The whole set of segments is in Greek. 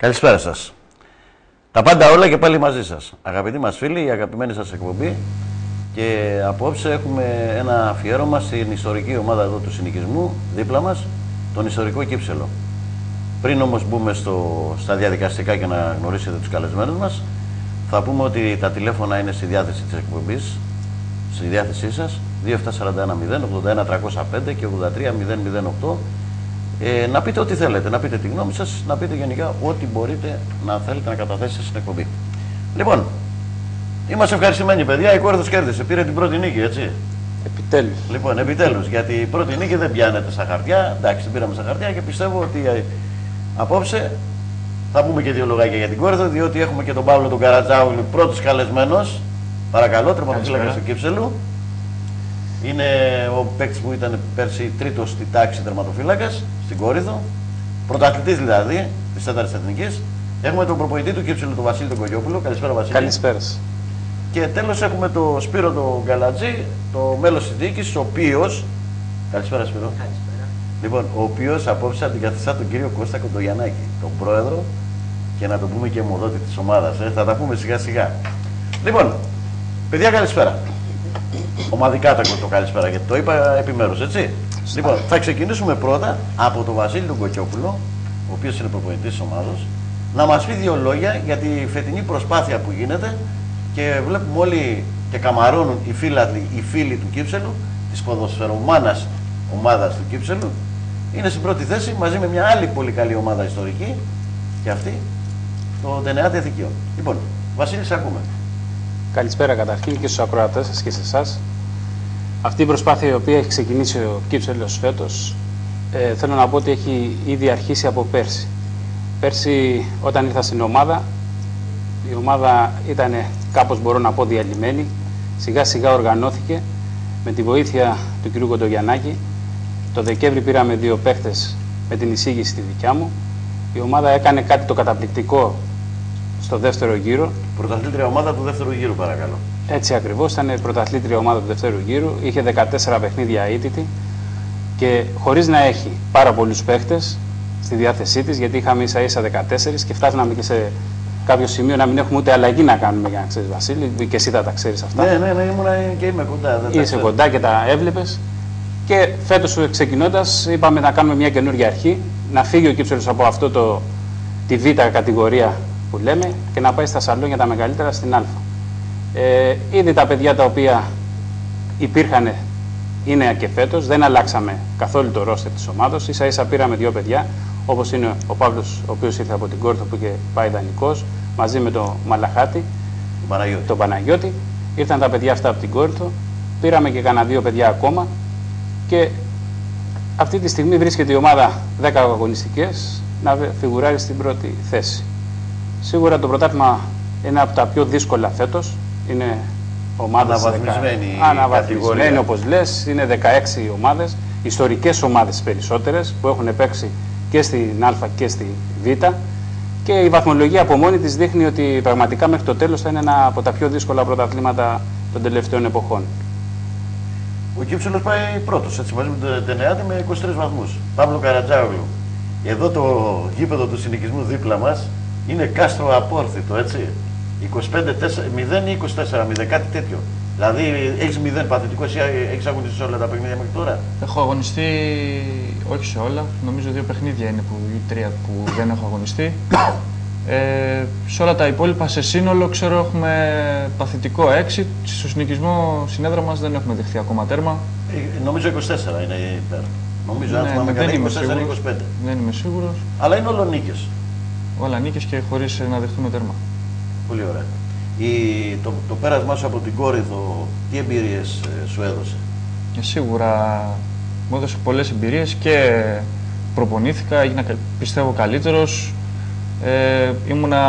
Καλησπέρα σας. Τα πάντα όλα και πάλι μαζί σας. Αγαπητοί μας φίλοι, η αγαπημένη σας εκπομπή. Και απόψε έχουμε ένα αφιέρωμα στην ιστορική ομάδα εδώ του συνοικισμού, δίπλα μας, τον ιστορικό Κύψελο. Πριν όμως μπούμε στα διαδικαστικά και να γνωρίσετε τους καλεσμένους μας, θα πούμε ότι τα τηλέφωνα είναι στη διάθεση της εκπομπής, στη διάθεσή σας, 27410 81305 και 83008. Να πείτε ό,τι θέλετε, να πείτε τη γνώμη σας, να πείτε γενικά ό,τι μπορείτε να θέλετε να καταθέσετε στην εκπομπή. Λοιπόν, είμαστε ευχαριστημένοι, παιδιά. Η Κόρινθος κέρδισε, πήρε την πρώτη νίκη, έτσι. Επιτέλους. Λοιπόν, επιτέλους, γιατί η πρώτη νίκη δεν πιάνεται στα χαρτιά. Εντάξει, την πήραμε στα χαρτιά και πιστεύω ότι απόψε θα πούμε και δύο λογάκια για την Κόρινθο, διότι έχουμε και τον Παύλο τον Καρατζάουλη, πρώτος καλεσμένος. Παρακαλώ, τερματοφύλακας του Κύψελου. Είναι ο παίκτης που ήταν πέρσι τρίτος στη τάξη τερματοφύλακας στην Κόρινθο. Πρωταθλητής δηλαδή της 4ης Εθνικής. Έχουμε τον προπονητή του Κύψελου, τον Βασίλη τον Κογιόπουλο. Καλησπέρα, Βασίλη. Καλησπέρα. Και τέλος έχουμε τον Σπύρο τον Γκαλατζή, το μέλος της διοίκησης, ο οποίος. Καλησπέρα, Σπύρο. Καλησπέρα. Λοιπόν, ο οποίος απόψε αντικαθιστά τον κύριο Κώστα Κοντογιαννάκη, τον πρόεδρο και να το πούμε και αιμοδότη της ομάδας. Θα τα πούμε σιγά σιγά. Λοιπόν, παιδιά, καλησπέρα. Ομαδικά το καλησπέρα, γιατί το είπα επιμέρους, έτσι. Λοιπόν, θα ξεκινήσουμε πρώτα από τον Βασίλη τον Κοκιόπουλο, ο οποίος είναι προπονητής της ομάδος, να μας πει δύο λόγια για τη φετινή προσπάθεια που γίνεται και βλέπουμε όλοι και καμαρώνουν οι φίλαθλοι, οι φίλοι του Κύψελου, της ποδοσφαιρομάνας ομάδας του Κύψελου. Είναι στην πρώτη θέση μαζί με μια άλλη πολύ καλή ομάδα ιστορική και αυτή, το Τενεάτη Εθικείο. Λοιπόν, Βασίλη, σε ακούμε. Καλησπέρα καταρχήν και στους ακροατές σας και σε εσάς. Αυτή η προσπάθεια η οποία έχει ξεκινήσει ο Κύψελος φέτος, θέλω να πω ότι έχει ήδη αρχίσει από πέρσι. Πέρσι όταν ήρθα στην ομάδα, η ομάδα ήταν κάπως, μπορώ να πω, διαλυμένη. Σιγά σιγά οργανώθηκε με τη βοήθεια του κ. Κοντογιαννάκη. Το Δεκέμβρη πήραμε δύο παίχτες με την εισήγηση τη δικιά μου. Η ομάδα έκανε κάτι το καταπληκτικό στο δεύτερο γύρο. Πρωταθλήτρια ομάδα του δεύτερου γύρου, παρακαλώ. Έτσι ακριβώς, ήταν πρωταθλήτρια ομάδα του δεύτερου γύρου. Είχε 14 παιχνίδια αίτητη και χωρίς να έχει πάρα πολλούς παίχτες στη διάθεσή της, γιατί είχαμε ίσα-ίσα 14 και φτάσαμε και σε κάποιο σημείο να μην έχουμε ούτε αλλαγή να κάνουμε, για να ξέρεις, Βασίλη, και εσύ θα τα ξέρεις αυτά. Ναι, ήμουνα και είμαι κοντά. Είσαι κοντά και τα έβλεπες. Και φέτος ξεκινώντας, είπαμε να κάνουμε μια καινούργια αρχή, να φύγει ο Κύψελος από αυτό τη β' κατηγορία που λέμε και να πάει στα σαλόνια τα μεγαλύτερα στην Α. Ήδη τα παιδιά τα οποία υπήρχαν είναι και φέτος, δεν αλλάξαμε καθόλου το ρόστερ της ομάδος. Ίσα-ίσα πήραμε δύο παιδιά, όπως είναι ο Παύλος, ο οποίος ήρθε από την Κόρινθο που είχε πάει δανεικός, μαζί με τον Μαλαχάτη, τον Παναγιώτη. Ήρθαν τα παιδιά αυτά από την Κόρινθο, πήραμε και κανένα δύο παιδιά ακόμα και αυτή τη στιγμή βρίσκεται η ομάδα 10 αγωνιστικές να φιγουράρει στην πρώτη θέση. Σίγουρα το πρωτάθλημα είναι από τα πιο δύσκολα φέτος. Είναι ομάδες αναβαθμισμένη, όπως λες. Είναι 16 ομάδες, ιστορικές ομάδες περισσότερες που έχουν παίξει και στην Α και στη Β. Και η βαθμολογία από μόνη της δείχνει ότι πραγματικά μέχρι το τέλος θα είναι ένα από τα πιο δύσκολα πρωταθλήματα των τελευταίων εποχών. Ο Κύψελος πάει πρώτος, έτσι, μαζί με τον Τενεάτη με 23 βαθμούς. Παύλο Καρατζάουλου. Εδώ το γήπεδο του συνοικισμού δίπλα μας είναι κάστρο απόρθητο, έτσι. 25-0 ή 24-0, κάτι τέτοιο. Δηλαδή έχεις 0 παθητικό, εσύ έχεις αγωνιστεί σε όλα τα παιχνίδια μέχρι τώρα. Έχω αγωνιστεί, όχι σε όλα, νομίζω 2 παιχνίδια είναι ή 3 που δεν έχω αγωνιστεί. Σε όλα τα υπόλοιπα σε σύνολο ξέρω έχουμε παθητικό 6. Στο συνοικισμό συνέδρα μας δεν έχουμε δεχθεί ακόμα τέρμα. Νομίζω 24 είναι υπέρ. Νομίζω αν θυμάμαι καλά 24-25. Δεν είμαι σίγουρος. Αλλά είναι όλο νίκες. Όλα νίκες και χωρίς να δεχτούμε τέρμα. Πολύ ωραία. Το πέρασμά σου από την Κόρινθο, τι εμπειρίες σου έδωσε? Σίγουρα μου έδωσε πολλές εμπειρίες και προπονήθηκα, έγινα πιστεύω καλύτερος. Ήμουνα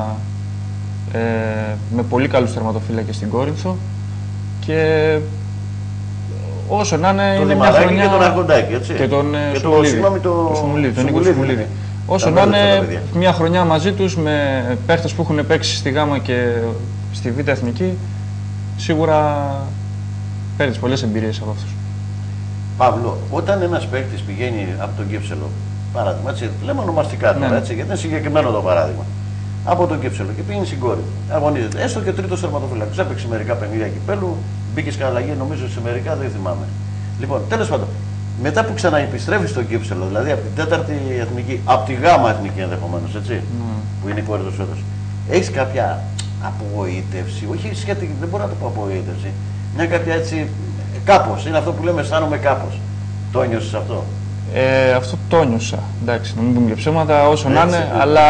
με πολύ καλούς τερματοφύλακες στην Κόρινθο και όσο να είναι. Το Δημαράκη και τον Αρχοντάκη, έτσι. Και τον Σουμουλίδη. Όσο να είναι μια χρονιά μαζί τους με παίχτες που έχουν παίξει στη Γ και στη Β' Εθνική, σίγουρα παίρνεις πολλές εμπειρίες από αυτούς. Παύλο, όταν ένας παίκτης πηγαίνει από τον Κύψελο παράδειγμα, έτσι, λέμε ονομαστικά τώρα, έτσι, γιατί είναι συγκεκριμένο το παράδειγμα. Από τον Κύψελο και πήγαινε στην κόρη. Αγωνίζεται. Έστω και τρίτο τερματοφύλακας. Έπαιξε μερικά παιχνίδια κυπέλου, μπήκε σε αλλαγή, νομίζω σε μερικά, δεν θυμάμαι. Λοιπόν, τέλος πάντων, μετά που ξαναεπιστρέφει στο Κύψελο, δηλαδή από την 4η εθνική, από τη Γάμα εθνική ενδεχομένως, έτσι, που είναι η κόρη του φέτος, έχει κάποια απογοήτευση, όχι σχετική, δεν μπορώ να το πω απογοήτευση, μια κάποια έτσι, κάπως, είναι αυτό που λέμε, αισθάνομαι κάπως. Το ένιωσες αυτό? Αυτό το νιώσα. Εντάξει, να μην πούμε και ψέματα, όσο να είναι, αλλά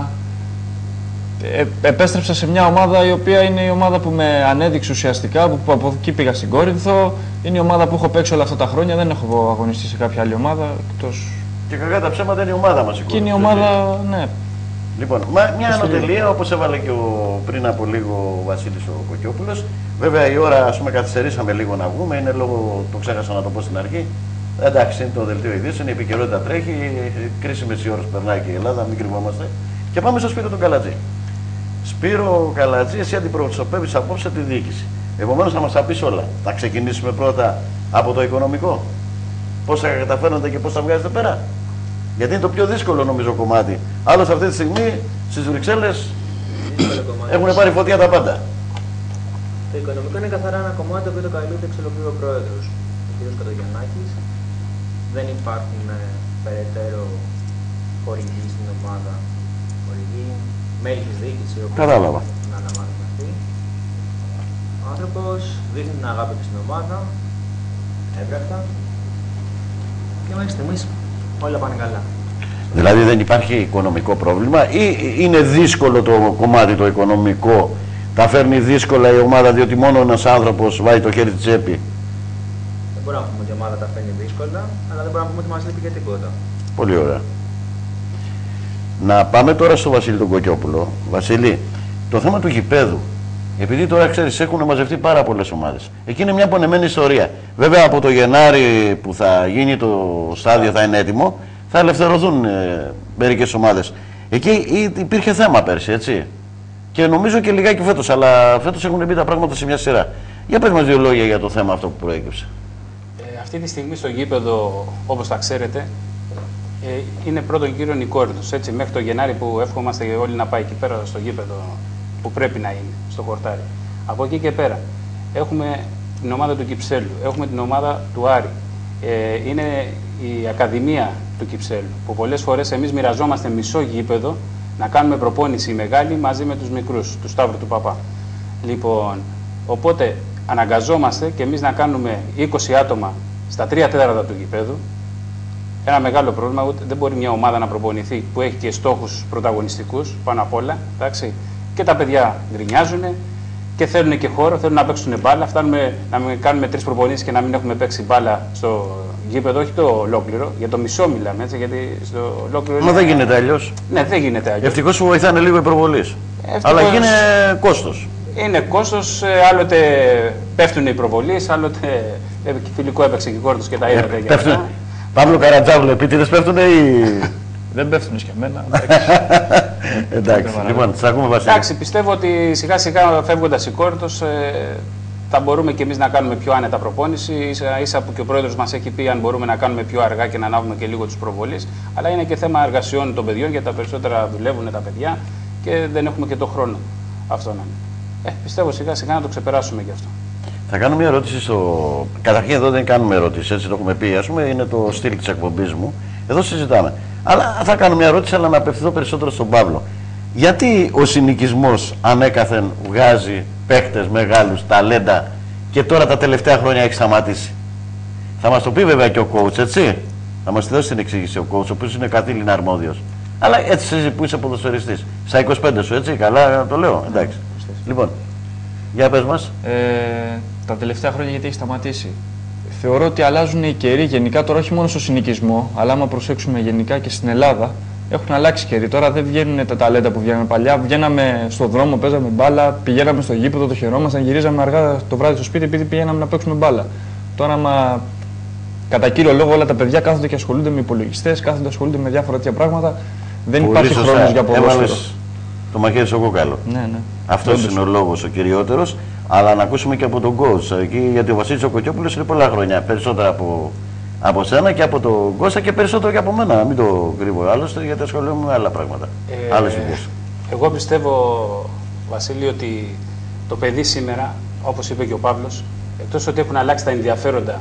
επέστρεψα σε μια ομάδα η οποία είναι η ομάδα που με ανέδειξε ουσιαστικά, που από εκεί πήγα στην Κόρινθο. Είναι η ομάδα που έχω παίξει όλα αυτά τα χρόνια, δεν έχω αγωνιστεί σε κάποια άλλη ομάδα. Και κακά τα ψέματα είναι η ομάδα μας η Κόρινθο. Και είναι η ομάδα, ναι. Λοιπόν, μια ανωτελεία, όπως έβαλε και πριν από λίγο ο Βασίλης ο Κοκιόπουλος. Βέβαια η ώρα, ας πούμε, καθυστερήσαμε λίγο να βγούμε, είναι λόγω, το ξέχασα να το πω στην αρχή. Εντάξει, είναι το δελτίο ειδήσεων, η επικαιρότητα τρέχει, κρίσιμες οι ώρες περνάει και η Ελλάδα, μην κρυβόμαστε. Και πάμε στο Σπύρο τον Καλατζή. Σπύρο Καλατζή, εσύ αντιπροσωπεύεις απόψε τη διοίκηση. Επομένως θα μας τα πεις όλα. Θα ξεκινήσουμε πρώτα από το οικονομικό. Πώς θα καταφέρνετε και πώς θα βγάζετε πέρα. Γιατί είναι το πιο δύσκολο νομίζω κομμάτι. Άλλωστε αυτή τη στιγμή στις Βρυξέλλες έχουν πάρει φωτιά τα πάντα. Το οικονομικό είναι καθαρά ένα κομμάτι που το καλύπτει εξ ολοκλήρου ο πρόεδρος, ο κ. Κατογιαννάκης. Δεν υπάρχουν περαιτέρω χορηγοί στην ομάδα. Χορηγοί, μέλη της διοίκησης, όπως Κατάλαβα. να αναλαμβάνουν αυτοί. Ο άνθρωπος δείχνει την αγάπη του στην ομάδα, έβραχτα και μέχρι στιγμής όλα πάνε καλά. Δηλαδή δεν υπάρχει οικονομικό πρόβλημα ή είναι δύσκολο το κομμάτι το οικονομικό, τα φέρνει δύσκολα η ομάδα διότι μόνο ένας άνθρωπος βάζει το χέρι στη τσέπη? Δεν μπορούμε να πούμε ότι η ομάδα τα φέρνει δύσκολα, αλλά δεν μπορούμε να πούμε ότι μας λείπει για τίποτα. Πολύ ωραία. Να πάμε τώρα στο Βασίλη τον Κοκιόπουλο. Βασίλη, το θέμα του γηπέδου. Επειδή τώρα ξέρεις έχουν μαζευτεί πάρα πολλές ομάδες. Εκεί είναι μια πονεμένη ιστορία. Βέβαια από το Γενάρη που θα γίνει το στάδιο, θα είναι έτοιμο, θα ελευθερωθούν μερικές ομάδες. Εκεί υπήρχε θέμα πέρσι, έτσι. Και νομίζω και λιγάκι φέτος, αλλά φέτος έχουν μπει τα πράγματα σε μια σειρά. Για πες μας δύο λόγια για το θέμα αυτό που προέκυψε. Αυτή τη στιγμή στο γήπεδο, όπως τα ξέρετε, είναι πρώτον κύριο η Κόρινθος. Έτσι, μέχρι το Γενάρη που εύχομαστε όλοι να πάει εκεί πέρα στο γήπεδο που πρέπει να είναι, στο χορτάρι. Από εκεί και πέρα έχουμε την ομάδα του Κυψέλου, έχουμε την ομάδα του Άρη. Είναι η Ακαδημία του Κυψέλου, που πολλές φορές εμείς μοιραζόμαστε μισό γήπεδο να κάνουμε προπόνηση μεγάλη μαζί με τους μικρούς, του Σταύρου του Παπά. Λοιπόν, οπότε αναγκαζόμαστε και εμείς να κάνουμε 20 άτομα στα 3 τέταρτα του γηπέδου. Ένα μεγάλο πρόβλημα, ούτε δεν μπορεί μια ομάδα να προπονηθεί που έχει και στόχους πρωταγωνιστικούς πάνω απ' όλα. Εντάξει. Και τα παιδιά γκρινιάζουν και θέλουν και χώρο, θέλουν να παίξουν μπάλα. Φτάνουμε να κάνουμε 3 προπονήσεις και να μην έχουμε παίξει μπάλα στο γήπεδο, όχι το ολόκληρο, για το μισό μιλάμε, έτσι, γιατί στο ολόκληρο. Μα δεν γίνεται αλλιώς. Ναι, δεν γίνεται αλλιώς. Ευτυχώς που βοηθάνε λίγο οι προβολείς. Αλλά είναι κόστος. Είναι κόστος, άλλοτε πέφτουν οι προβολείς, άλλοτε φιλικό έπαιξε και Κόρινθος και τα είδατε. Παύλο Καρατζάβουλο, επίτηδες πέφτουνε ή... Δεν πέφτουν και εμένα. Εντάξει, λοιπόν, θα ακούμε Βασίλη. Εντάξει, πιστεύω ότι σιγά σιγά φεύγοντας η Κόρινθος θα μπορούμε και εμείς να κάνουμε πιο άνετα προπόνηση. Ίσα που και ο πρόεδρος μας έχει πει αν μπορούμε να κάνουμε πιο αργά και να ανάβουμε και λίγο τους προβολείς. Αλλά είναι και θέμα εργασιών των παιδιών, γιατί τα περισσότερα δουλεύουν τα παιδιά και δεν έχουμε και το χρόνο αυτό να είναι. Πιστεύω σιγά σιγά να το ξεπεράσουμε γι' αυτό. Θα κάνω μια ερώτηση στο. Καταρχήν εδώ δεν κάνουμε ερώτηση, έτσι το έχουμε πει. Ας πούμε, είναι το στυλ της εκπομπής μου. Εδώ συζητάμε. Αλλά θα κάνω μια ερώτηση, αλλά να απευθυνθώ περισσότερο στον Παύλο. Γιατί ο συνοικισμός ανέκαθεν βγάζει παίχτες μεγάλους, ταλέντα και τώρα τα τελευταία χρόνια έχει σταματήσει? Θα μας το πει βέβαια και ο coach, έτσι. Θα μας τη δώσει την εξήγηση ο coach, ο οποίος είναι καθήλυνα αρμόδιος. Αλλά έτσι εσύ που είσαι ποδοσφαιριστής. Στα 25 σου, έτσι, καλά το λέω. Εντάξει. Λοιπόν, για πες μας. Τα τελευταία χρόνια γιατί έχει σταματήσει? Θεωρώ ότι αλλάζουν οι καιροί γενικά, τώρα όχι μόνο στο συνοικισμό, αλλά άμα προσέξουμε γενικά και στην Ελλάδα, έχουν αλλάξει καιροί. Τώρα δεν βγαίνουν τα ταλέντα που βγαίνουν παλιά. Βγαίναμε στον δρόμο, παίζαμε μπάλα, πηγαίναμε στο γήπεδο, το χαιρόμασταν, γυρίζαμε αργά το βράδυ στο σπίτι επειδή πηγαίναμε να παίξουμε μπάλα. Τώρα, κατά κύριο λόγο, όλα τα παιδιά κάθονται και ασχολούνται με υπολογιστές, κάθονται και ασχολούνται με διάφορα τέτοια πράγματα. Δεν υπάρχει χρόνος για ποδόσφαιρο. Το μαχαίρι στο κόκαλο. Ναι. Αυτός είναι ο λόγος ο κυριότερος. Αλλά να ακούσουμε και από τον coach. Εκεί, γιατί ο Βασίλης ο Κοκιόπουλος είναι πολλά χρόνια, περισσότερα από Από σένα και από τον Κώστα και περισσότερο και από μένα. Να μην το κρύβω άλλωστε, γιατί ασχολούμαι με άλλα πράγματα. Άλλες δουλειές. Εγώ πιστεύω, Βασίλη, ότι το παιδί σήμερα, όπως είπε και ο Παύλος, εκτός ότι έχουν αλλάξει τα ενδιαφέροντα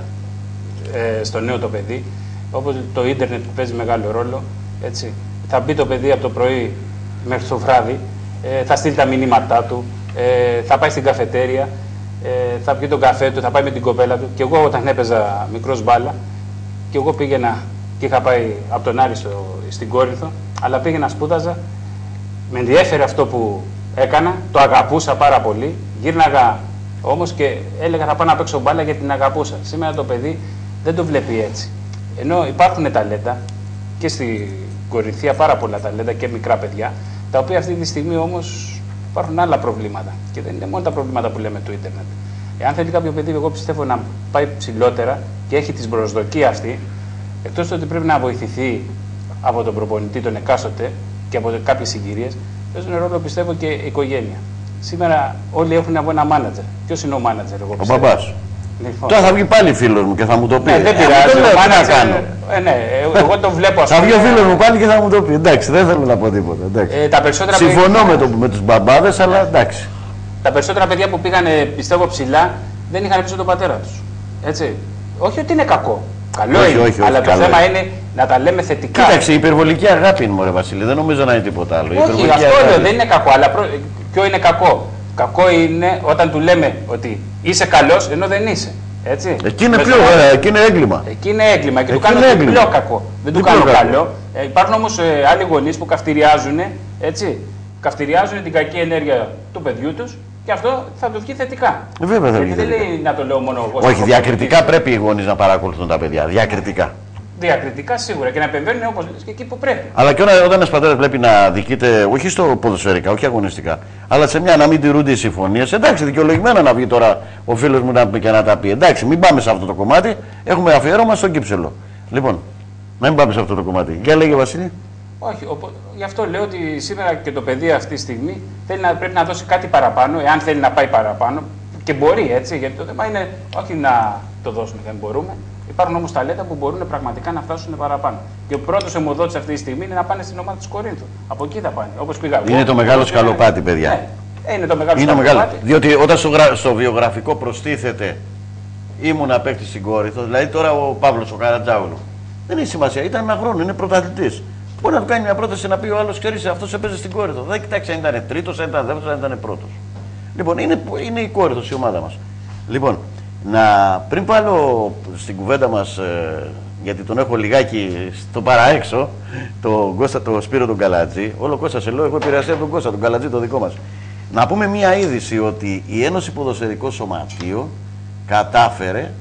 στο νέο το παιδί, όπως το ίντερνετ που παίζει μεγάλο ρόλο, έτσι, θα μπει το παιδί από το πρωί μέχρι το βράδυ, θα στείλει τα μηνύματά του, θα πάει στην καφετέρια, θα πιει τον καφέ του, θα πάει με την κοπέλα του. Και εγώ όταν έπαιζα μικρός μπάλα, και εγώ πήγαινα και είχα πάει από τον Άρη στην Κόρινθο, αλλά πήγαινα σπούδαζα, με ενδιέφερε αυτό που έκανα, το αγαπούσα πάρα πολύ, γύρναγα όμως και έλεγα θα πάω να παίξω μπάλα γιατί την αγαπούσα. Σήμερα το παιδί δεν το βλέπει έτσι. Ενώ υπάρχουν ταλέντα και στη Κορινθία πάρα πολλά ταλέντα και μικρά παιδιά, τα οποία αυτή τη στιγμή όμως υπάρχουν άλλα προβλήματα. Και δεν είναι μόνο τα προβλήματα που λέμε του ίντερνετ. Εάν θέλει κάποιο παιδί, εγώ πιστεύω να πάει ψηλότερα και έχει την προσδοκία αυτή, εκτός ότι πρέπει να βοηθηθεί από τον προπονητή, τον εκάστοτε και από κάποιες συγκυρίες, παίζουν ρόλο πιστεύω και η οικογένεια. Σήμερα όλοι έχουν από ένα μάνατζερ. Ποιος είναι ο μάνατζερ, εγώ πιστεύω? Ο παπάς. Λοιπόν. Τώρα θα βγει πάλι φίλος μου και θα μου το πει. Ναι, δεν πειράζει. Ναι, εγώ το βλέπω. Θα βγει ο φίλος μου πάλι και θα μου το πει. Εντάξει, δεν θέλω να πω τίποτα. Τα περισσότερα συμφωνώ με τους μπαμπάδες, αλλά εντάξει. Τα περισσότερα παιδιά που πήγαν, πιστεύω, ψηλά, δεν είχαν πίσω τον πατέρα τους. Έτσι. Όχι ότι είναι κακό. Καλό είναι. Όχι, αλλά το θέμα είναι να τα λέμε θετικά. Κοίταξε, η υπερβολική αγάπη είναι, μωρέ Βασίλη. Δεν νομίζω να είναι τίποτα άλλο. Όχι, αυτό λέω, δεν είναι κακό. Αλλά ποιο είναι κακό? Κακό είναι όταν του λέμε ότι είσαι καλός ενώ δεν είσαι. Έτσι. Εκεί είναι έγκλημα. Εκεί είναι έγκλημα και του κάνουν διπλό κακό. Δεν του κάνουν καλό. Υπάρχουν όμως άλλοι γονείς που καυτηριάζουν, έτσι. Καυτηριάζουν την κακή ενέργεια του παιδιού τους και αυτό θα του βγει θετικά. Βέβαια θα βγει. Δεν λέει να το λέω μόνο εγώ. Όχι, διακριτικά πρέπει οι γονείς να παρακολουθούν τα παιδιά. Διακριτικά. Διακριτικά σίγουρα και να επεμβαίνουν όπως λες και εκεί που πρέπει. Αλλά και όταν ένας πατέρας βλέπει να δικείται, όχι στο ποδοσφαιρικά, όχι αγωνιστικά, αλλά σε μια να μην τηρούνται οι συμφωνίες, εντάξει, δικαιολογημένα να βγει τώρα ο φίλος μου και να τα πει. Εντάξει, μην πάμε σε αυτό το κομμάτι, έχουμε αφιέρωμα στον Κύψελο. Λοιπόν, να μην πάμε σε αυτό το κομμάτι. Για λέγε Βασίλη. Όχι, γι' αυτό λέω ότι σήμερα και το παιδί αυτή τη στιγμή πρέπει να δώσει κάτι παραπάνω, εάν θέλει να πάει παραπάνω. Και μπορεί, έτσι, γιατί το θέμα είναι όχι να το δώσουμε, δεν μπορούμε. Υπάρχουν όμως ταλέντα που μπορούν πραγματικά να φτάσουν παραπάνω. Και ο πρώτος αιμοδότης αυτή τη στιγμή είναι να πάνε στην ομάδα της Κορίνθου. Από εκεί θα πάνε. Όπως πήγα εγώ. Είναι το μεγάλο σκαλοπάτι, παιδιά. Ναι, είναι το μεγάλο σκαλοπάτι. Διότι όταν στο βιογραφικό προστίθεται ήμουν παίκτης στην Κόρινθο, δηλαδή τώρα ο Παύλος ο Καρατζάουλου. Δεν έχει σημασία, ήταν ένα χρόνο, είναι πρωταθλητής. Μπορεί να του κάνει μια πρόταση να πει ο άλλος, ξέρεις, αυτός έπαιζε στην Κόρινθο. Δεν κοιτάξει αν ήταν τρίτος, αν ήταν δεύτερος, αν ήταν πρώτος. Λοιπόν, είναι η Κόρινθος η ομάδα μας. Λοιπόν, πριν βάλω στην κουβέντα μας, γιατί τον έχω λιγάκι στο παραέξω, τον Κώστα, τον Σπύρο τον Καλατζή, όλο Κώστα σε λέω, έχω επηρεαστεί από τον Κώστα, τον Καλατζή, το δικό μας. Να πούμε μία είδηση ότι η Ένωση Ποδοσφαιρικό Σωματείο κατάφερε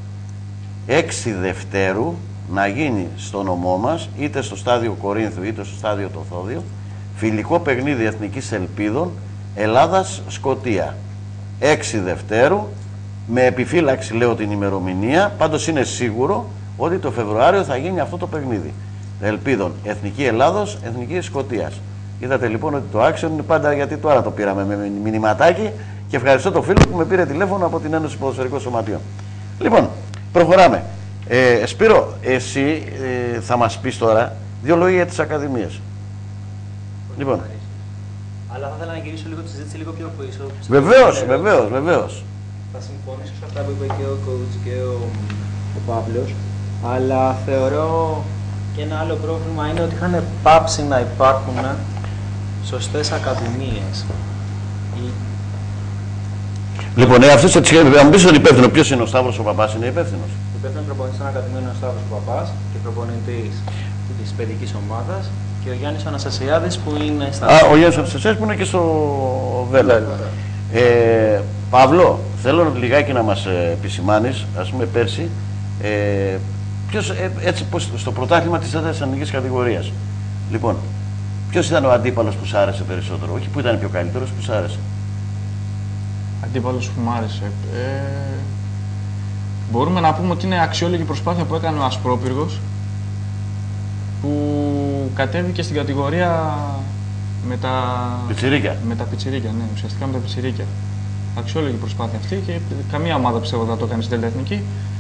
6 Δευτέρου να γίνει στο νομό μας, είτε στο στάδιο Κορίνθου είτε στο στάδιο το Θόδιο, φιλικό παιχνίδι Εθνικής Ελπίδων Ελλάδας-Σκωτία. 6 Δευτέρου, με επιφύλαξη λέω την ημερομηνία, πάντως είναι σίγουρο ότι το Φεβρουάριο θα γίνει αυτό το παιχνίδι. Ελπίδων Εθνική Ελλάδος, Εθνική Σκωτίας. Είδατε λοιπόν ότι το άξιο είναι πάντα, γιατί τώρα το πήραμε με μηνυματάκι και ευχαριστώ τον φίλο που με πήρε τηλέφωνο από την Ένωση Ποδοσφαιρικών Σωματείων. Λοιπόν, προχωράμε. Σπύρο, εσύ θα μας πεις τώρα 2 λόγια για τις ακαδημίες. Λοιπόν. Αλλά θα ήθελα να γυρίσω λίγο τη συζήτηση λίγο πιο πίσω. Βεβαίως. Θα συμφωνήσω σε αυτά που είπε και ο coach και ο Παύλος, αλλά θεωρώ και ένα άλλο πρόβλημα είναι ότι είχαν πάψει να υπάρχουν σωστές ακαδημίες. Λοιπόν, αυτός θα μου πεις τον υπεύθυνο, ποιος είναι ο Σταύρος ο Παπάς, είναι υπεύθυνος. Υπεύθυνος προπονητής των Ακαδημίων είναι ο Σταύρος ο Παπάς και προπονητής της παιδικής ομάδας και ο Γιάννης Αναστασιάδης που είναι στα... Ο Γιάννης Αναστασιάδης που είναι και στο Βέλα. Παύλο, θέλω λιγάκι να μας επισημάνεις, ας πούμε πέρσι, στο πρωτάθλημα της 4ης ανηλικής κατηγορίας. Λοιπόν, ποιος ήταν ο αντίπαλος που σ' άρεσε περισσότερο, όχι που ήταν πιο καλύτερος, που σ' άρεσε. Αντίπαλος που μου άρεσε. Μπορούμε να πούμε ότι είναι αξιόλογη προσπάθεια που έκανε ο Ασπρόπυργος, που κατέβηκε στην κατηγορία με τα πιτσιρίκια. Με τα πιτσιρίκια, ναι, ουσιαστικά με τα πιτσιρίκια. Αξιόλογη προσπάθεια αυτή και καμία ομάδα πιστεύω δεν το έκανε στην Εθνική.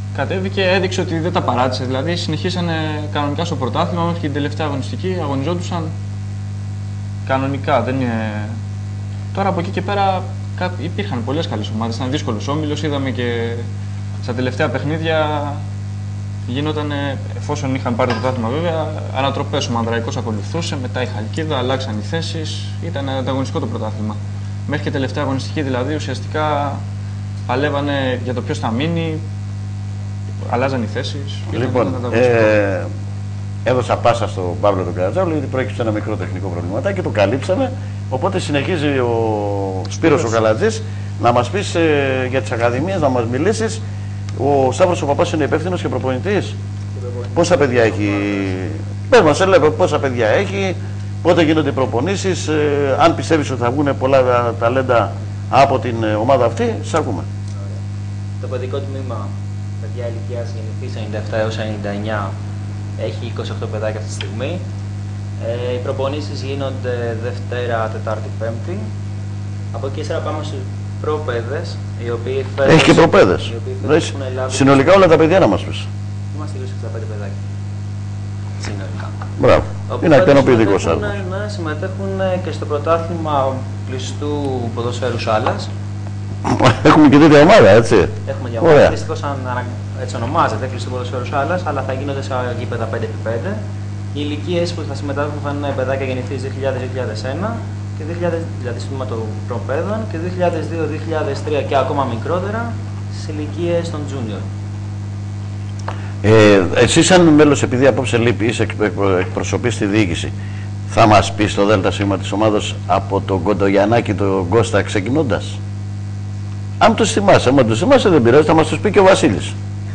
κατέβηκε, έδειξε ότι δεν τα παράτησε. Δηλαδή συνεχίσανε κανονικά στο πρωτάθλημα μέχρι και την τελευταία αγωνιστική, αγωνιζόντουσαν κανονικά. Δεν είναι... Τώρα από εκεί και πέρα υπήρχαν πολλές καλές ομάδες, ήταν δύσκολος όμιλος, είδαμε και στα τελευταία παιχνίδια γινόταν, εφόσον είχαν πάρει το πρωτάθλημα βέβαια, ανατροπές. Ο Μανδραϊκός ακολουθούσε, μετά η Χαλκίδα, αλλάξαν οι θέσεις, ήταν ανταγωνιστικό το πρωτάθλημα. Μέχρι και τελευταία αγωνιστική δηλαδή ουσιαστικά παλεύανε για το ποιος θα μείνει, αλλάζαν οι θέσεις. Λοιπόν, έδωσα πάσα στον Παύλο τον Καρατζάλο γιατί προέκυψε ένα μικρό τεχνικό προβληματάκι και το καλύψαμε. Οπότε συνεχίζει ο Σπύρος ο Καλατζής να μας πεις για τις ακαδημίες, να μας μιλήσεις. Ο Σταύρος ο Παπάς είναι υπεύθυνος και προπονητής. Πόσα παιδιά έχει, πες μας, πόσα παιδιά έχει, πότε γίνονται οι προπονήσεις, αν πιστεύεις ότι θα βγουν πολλά ταλέντα από την ομάδα αυτή, σας ακούμε. Το παιδικό τμήμα, παιδιά ηλικίας γεννηθής 97 έως 99, έχει 28 παιδάκια αυτή τη στιγμή. Οι προπονήσεις γίνονται Δευτέρα, Τετάρτη, Πέμπτη. Από εκεί ύστερα πάμε στους προπαίδες, οι οποίοι φέρουν. Έχει και προπαίδες. Συνολικά όλα τα παιδιά να μας πεις. Είμαστε 65 παιδάκια. Συνολικά. Μπράβο. Είναι ικανοποιητικός αριθμός. Ναι, συμμετέχουν και στο πρωτάθλημα κλειστού ποδοσφαίρου Σάλας. Έχουμε και τέτοια ομάδα, έτσι. Έχουμε μια ομάδα. Δυστυχώς έτσι ονομάζεται κλειστού ποδοσφαίρου Σάλας, αλλά θα γίνονται σε γήπεδα 5x5. Οι ηλικίες που θα συμμετάσχουν θα είναι παιδάκια γεννηθείς 2000-2001 και 2000, δηλαδή στο τμήμα των προπαίδων, και 2002-2003 και ακόμα μικρότερα στις ηλικίες των junior. Εσύ σαν μέλος, επειδή απόψε λείπει, εκπροσωπείς τη διοίκηση, θα μας πεις το ΔΣ της ομάδας από τον Κοντογιαννάκη, τον Κώστα ξεκινώντας? Αν τους θυμάσαι, άμα τους θυμάσαι δεν πειράζει, θα μας τους πει και ο Βασίλης.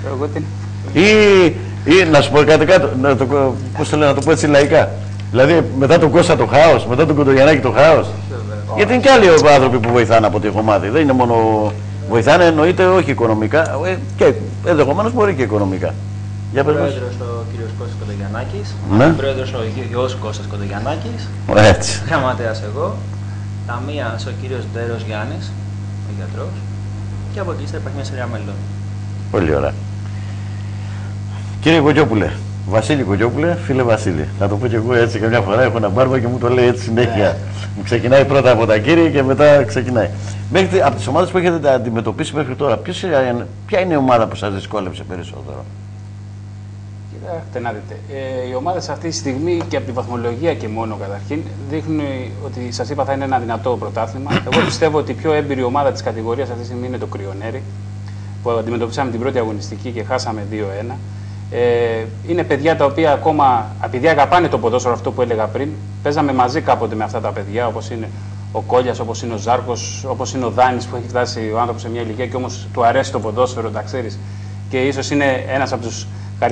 Ή να σου πω κάτι κάτω, πώς το λέω, να το πω έτσι λαϊκά. Δηλαδή μετά τον Κώστα το χάος, μετά τον Κοντογιαννάκη το χάος. Γιατί είναι και άλλοι άνθρωποι που βοηθάνε από τη κομμάτι. Δεν είναι μόνο βοηθάνε, εννοείται όχι οικονομικά, και ενδεχομένως μπορεί και οικονομικά. Για πες μας. Πρόεδρος ο κύριος Κώστας Κοντογιαννάκης, ναι. Πρόεδρος ο γιος Κώστας Κοντογιαννάκης, έτσι. Γραμματέας εγώ, ταμείας ο κύριος Ντέρος Γιάννης, ο γιατρός, και από εκεί υπάρχει μια σειρά μελών. Πολύ ωραία. Κύριε Κοκιόπουλε, Βασίλη Κοκιόπουλε, φίλε Βασίλη. Να το πω και εγώ έτσι, καμιά φορά έχω ένα μπάρμπα και μου το λέει έτσι συνέχεια. Μου ξεκινάει πρώτα από τα κύριε και μετά ξεκινάει. Μέχρι, από τις ομάδες που έχετε αντιμετωπίσει μέχρι τώρα, ποια είναι η ομάδα που σας δυσκόλεψε περισσότερο? Κοιτάξτε να δείτε. Οι ομάδες αυτή τη στιγμή και από τη βαθμολογία και μόνο καταρχήν δείχνουν ότι σας είπα θα είναι ένα δυνατό πρωτάθλημα. Εγώ πιστεύω ότι η πιο έμπειρη ομάδα της κατηγορίας αυτή τη στιγμή είναι το Κρυονέρι, που αντιμετωπίσαμε την πρώτη αγωνιστική και χάσαμε 2-1. Είναι παιδιά τα οποία ακόμα, επειδή αγαπάνε το ποδόσφαιρο, αυτό που έλεγα πριν, παίζαμε μαζί κάποτε με αυτά τα παιδιά, όπως είναι ο Κόλιας, όπως είναι ο Ζάρκος, όπως είναι ο Δάνης που έχει φτάσει ο άνθρωπος σε μια ηλικία και όμως του αρέσει το ποδόσφαιρο, τα ξέρεις. Και ίσως είναι ένας από τους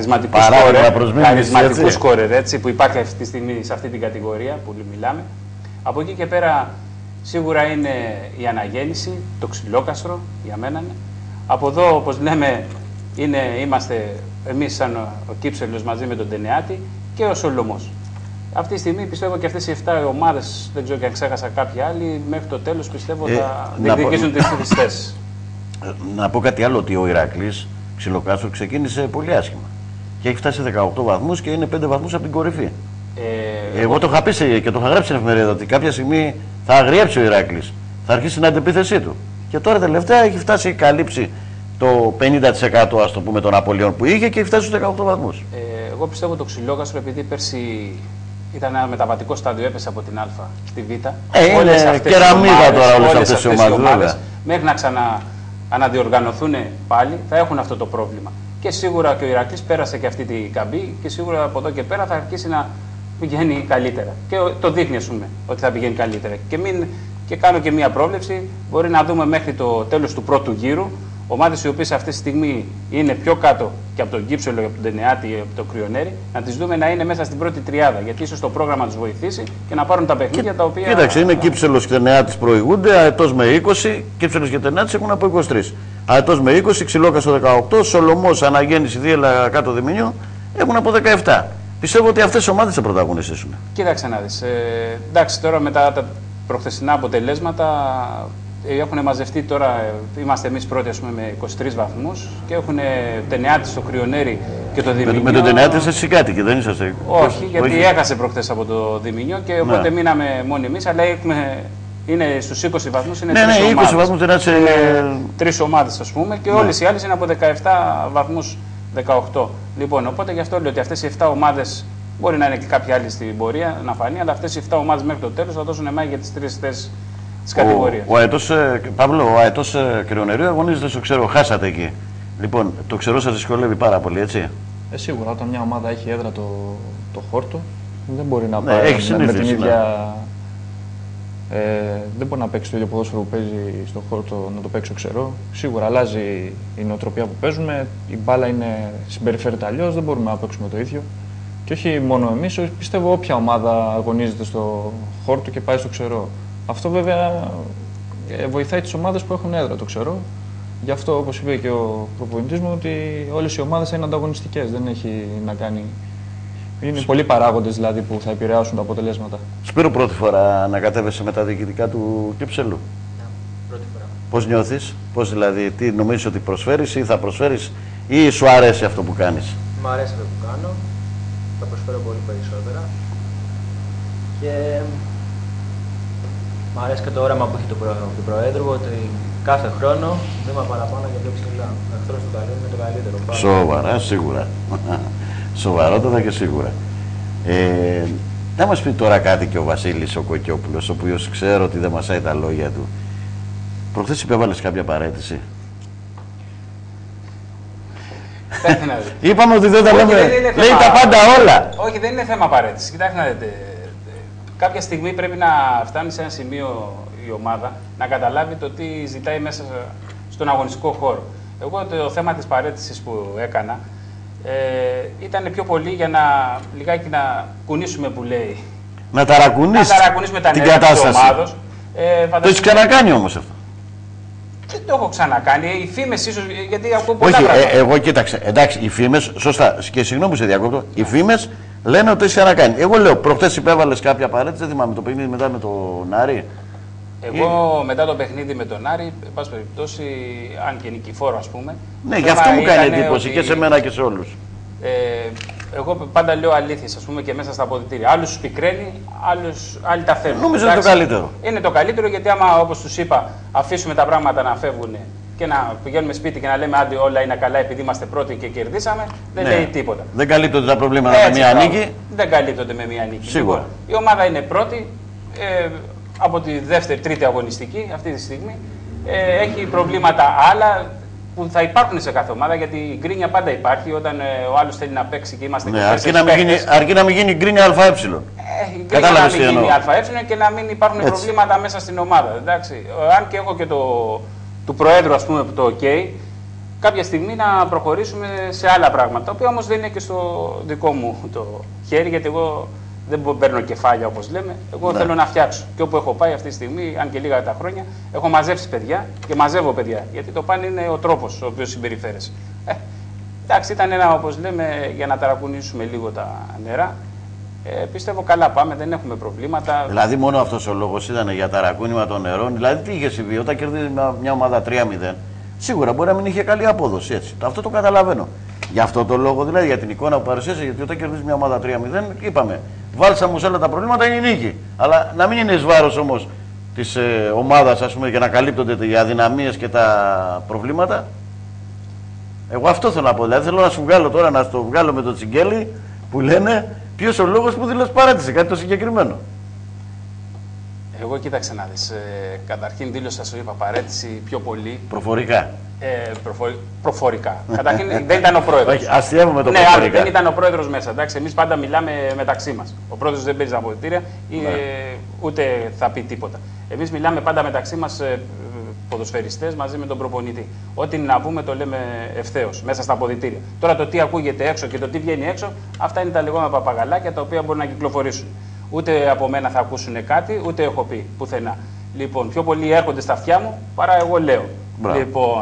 χαρισματικούς σκόρερ που υπάρχει αυτή τη στιγμή σε αυτή την κατηγορία που μιλάμε. Από εκεί και πέρα σίγουρα είναι η Αναγέννηση, το Ξυλόκαστρο για μένα είναι. Από εδώ, όπως λέμε, είμαστε εμείς σαν ο Κύψελος μαζί με τον Τενεάτη και ο Σολομός. Αυτή τη στιγμή πιστεύω και αυτές οι 7 ομάδες, δεν ξέρω και αν ξέχασα κάποια άλλη, μέχρι το τέλος πιστεύω θα διεκδικήσουν τις θέσεις. Να πω κάτι άλλο, ότι ο Ηράκλης Ξυλοκάστρο ξεκίνησε πολύ άσχημα και έχει φτάσει σε 18 βαθμούς και είναι 5 βαθμούς από την κορυφή. Εγώ το είχα πει και το είχα γράψει στην εφημερίδα ότι κάποια στιγμή θα αγριέψει ο Ηράκλης, θα αρχίσει την αντεπίθεσή του. Και τώρα τελευταία έχει φτάσει, καλύψει το 50% ας το πούμε των απολειών που είχε και έχει φτάσει στους 18 βαθμούς. Εγώ πιστεύω το Ξυλόκαστρο, επειδή πέρσι ήταν ένα μεταβατικό στάδιο, έπεσε από την Α στη Β. Είναι κεραμίδα τώρα όλες αυτές οι ομάδες. Μέχρι να αναδιοργανωθούν πάλι θα έχουν αυτό το πρόβλημα. Και σίγουρα και ο Ηρακλής πέρασε και αυτή την καμπή και σίγουρα από εδώ και πέρα θα αρχίσει να πηγαίνει καλύτερα. Και το δείχνει, ας πούμε, ότι θα πηγαίνει καλύτερα. Και κάνω και μία πρόβλεψη, μπορεί να δούμε μέχρι το τέλος του πρώτου γύρου ομάδες οι οποίες αυτή τη στιγμή είναι πιο κάτω και από τον Κύψελο, από τον Τενεάτη, από τον Κρυονέρι, να τις δούμε να είναι μέσα στην πρώτη τριάδα. Γιατί ίσως το πρόγραμμα τους βοηθήσει και να πάρουν τα παιχνίδια τα οποία. Κοίταξε, είναι Κύψελος και Τενεάτης προηγούνται, Αετός με 20, Κύψελος και Τενεάτης έχουν από 23. Αετός με 20, Ξυλόκαστρο 18, Σολομός, Αναγέννηση, Δίελα, κάτω Διμηνιό έχουν από 17. Πιστεύω ότι αυτές οι ομάδες θα πρωταγωνιστήσουν. Κοίταξε να δεις. Εντάξει, τώρα μετά τα προχθεσινά αποτελέσματα Έχουν μαζευτεί τώρα, είμαστε εμείς πρώτοι ας πούμε, με 23 βαθμούς και έχουν Τενεάτης, το Κρυονέρι και το Διμηνιό. Με τον Τενεάτη εσύ κάτι και δεν είσαστε. Όχι, γιατί έχασε προχθές από το Διμηνιό και οπότε μείναμε μόνοι εμείς, αλλά είναι στους 20 βαθμούς, είναι τρεις ομάδες. 20 βαθμούς δεν σε... Τρεις ομάδες ας πούμε και όλες οι άλλες είναι από 17 βαθμούς 18. Λοιπόν, οπότε γι' αυτό λέω ότι αυτές οι 7 ομάδες μπορεί να είναι και κάποια άλλη στην πορεία να φανεί, αλλά αυτές οι 7 ομάδες μέχρι το τέλος θα δώσουν μάχη για τις 3 θέσεις της κατηγορίας. Παύλο, ο Αετός Κρυονερίου αγωνίζεται στο Ξερό, χάσατε εκεί. Λοιπόν, το Ξερό σας δυσκολεύει πάρα πολύ, έτσι. Σίγουρα, όταν μια ομάδα έχει έδρα το Χόρτο, δεν μπορεί να πάει με την ίδια. Δεν μπορεί να παίξει το ίδιο ποδόσφαιρο που παίζει στο Χόρτο να το παίξει στο Ξερό. Σίγουρα αλλάζει η νοοτροπία που παίζουμε, η μπάλα συμπεριφέρεται αλλιώς, δεν μπορούμε να παίξουμε το ίδιο. Και όχι μόνο εμείς, πιστεύω όποια ομάδα αγωνίζεται στο Χόρτο και πάει στο Ξερό. Αυτό βέβαια βοηθάει τις ομάδες που έχουν έδρα, το Ξερό. Γι' αυτό, όπως είπε και ο προπονητής μου, ότι όλες οι ομάδες είναι ανταγωνιστικές. Δεν έχει να κάνει. Είναι πολλοί παράγοντες δηλαδή που θα επηρεάσουν τα αποτελέσματα. Σπύρο, πρώτη φορά να κατέβεσαι με τα διοικητικά του Κυψέλου. Ναι, πρώτη φορά. Πώς νιώθεις, δηλαδή, τι νομίζεις ότι προσφέρεις ή θα προσφέρεις ή σου αρέσει αυτό που κάνεις? Μου αρέσει αυτό που κάνω. Θα προσφέρω πολύ περισσότερα. Και μου αρέσει και το όραμα που έχει του Προέδρου, ότι κάθε χρόνο βήμα παραπάνω και πιο ψηλά. Ο εχθρός του καλού είναι το καλύτερο. Σοβαρά, σίγουρα. Σοβαρότατα και σίγουρα. Να μας πει τώρα κάτι και ο Βασίλης ο Κοκκιόπουλος, ο οποίος ξέρω ότι δεν μασάει τα λόγια του. Προχθές υπέβαλες κάποια παραίτηση? Είπαμε ότι δεν τα λέμε. Λέει τα πάντα όλα. Όχι, δεν είναι θέμα παραίτηση. Κοιτάξτε να δείτε. Κάποια στιγμή πρέπει να φτάνει σε ένα σημείο η ομάδα να καταλάβει το τι ζητάει μέσα στον αγωνιστικό χώρο. Εγώ το θέμα της παραίτησης που έκανα ήταν πιο πολύ για να λιγάκι να κουνήσουμε που λέει. Να ταρακουνήσουμε τα την νερά κατάσταση. της ομάδος. Το έχεις ξανακάνει όμως αυτό? Δεν το έχω ξανακάνει. Οι φήμες ίσως, γιατί ακούω πολλά πράγματα. πράγματα. Εγώ κοίταξε, εντάξει, οι φήμες, σωστά, και συγγνώμη που σε διακόπτω, οι φήμες λένε ότι έχεις ξανακάνει. Εγώ λέω, προχτές υπέβαλες κάποια παρέτηση, δεν θυμάμαι, το παιχνίδι μετά με τον Άρη. Εγώ μετά το παιχνίδι με τον Άρη, εν πάση περιπτώσει, αν και νικηφόρο ας πούμε. Ναι, γι' αυτό μου κάνει εντύπωση και σε μένα και σε όλους. Εγώ πάντα λέω αλήθειες, ας πούμε, και μέσα στα αποδυτήρια. Άλλους τους πικραίνει, άλλοι τα θέλουν. Νομίζω είναι το καλύτερο. Είναι το καλύτερο, γιατί άμα, όπως τους είπα, αφήσουμε τα πράγματα να φεύγουν και να πηγαίνουμε σπίτι και να λέμε άντε όλα είναι καλά επειδή είμαστε πρώτοι και κερδίσαμε, δεν λέει τίποτα. Δεν καλύπτονται τα προβλήματα με μία νίκη. Δεν καλύπτονται με μία νίκη. Σίγουρα. Λοιπόν, η ομάδα είναι πρώτη από τη δεύτερη, τρίτη αγωνιστική αυτή τη στιγμή. Έχει προβλήματα άλλα που θα υπάρχουν σε κάθε ομάδα, γιατί η γκρίνια πάντα υπάρχει όταν ο άλλος θέλει να παίξει και είμαστε αρκεί να μην γίνει γκρίνια ΑΕ. Κατάλαβες τι εννοώ. ΑΕ και να μην υπάρχουν προβλήματα μέσα στην ομάδα. Εντάξει. Αν και έχω και του Προέδρου, ας πούμε, το OK, κάποια στιγμή να προχωρήσουμε σε άλλα πράγματα, τα οποία όμως δεν είναι και στο δικό μου το χέρι, γιατί εγώ δεν παίρνω κεφάλια όπως λέμε. Εγώ θέλω να φτιάξω. Και όπου έχω πάει αυτή τη στιγμή, αν και λίγα τα χρόνια, έχω μαζέψει παιδιά και μαζεύω παιδιά. Γιατί το πάνε είναι ο τρόπος ο οποίος συμπεριφέρεσαι. Εντάξει, ήταν ένα, όπως λέμε, για να ταρακουνήσουμε λίγο τα νερά. Πιστεύω καλά πάμε, δεν έχουμε προβλήματα. Δηλαδή, μόνο αυτός ο λόγος ήταν για ταρακούνημα των νερών. Δηλαδή, τι είχε συμβεί, όταν κερδίζει μια ομάδα 3-0, σίγουρα μπορεί να μην είχε καλή απόδοση. Έτσι. Αυτό το καταλαβαίνω. Γι' αυτό το λόγο, δηλαδή, για την εικόνα που παρουσίασε, γιατί όταν κερδίζει μια ομάδα 3-0, είπαμε, βάλσαμε σε όλα τα προβλήματα είναι η νίκη. Αλλά να μην είναι εις βάρος όμως της ομάδας, ας πούμε, για να καλύπτονται οι αδυναμίες και τα προβλήματα. Εγώ αυτό θέλω να πω. Δηλαδή, θέλω να σου βγάλω τώρα, να στο βγάλω με το τσιγκέλι που λένε. Ποιος ο λόγος που δηλώσει παρέτηση, κάτι το συγκεκριμένο? Εγώ κοίταξε να δεις. Καταρχήν δήλωσα, σου είπα, παρέτηση πιο πολύ. Προφορικά. Προφορικά. Καταρχήν δεν ήταν ο πρόεδρος. Όχι, αστείευομαι το ναι, προφορικά. Δεν ήταν ο πρόεδρος μέσα. Εντάξει, εμείς πάντα μιλάμε μεταξύ μας. Ο πρόεδρος δεν παίζει αποδυτήρια, ούτε θα πει τίποτα. Εμείς μιλάμε πάντα μεταξύ μας, ποδοσφαιριστές, μαζί με τον προπονητή. Ό,τι να πούμε το λέμε ευθέως, μέσα στα αποδυτήρια. Τώρα το τι ακούγεται έξω και το τι βγαίνει έξω, αυτά είναι τα λεγόμενα παπαγαλάκια τα οποία μπορούν να κυκλοφορήσουν. Ούτε από μένα θα ακούσουν κάτι, ούτε έχω πει πουθενά. Λοιπόν, πιο πολλοί έρχονται στα αυτιά μου παρά εγώ λέω. Μπράβο. Λοιπόν,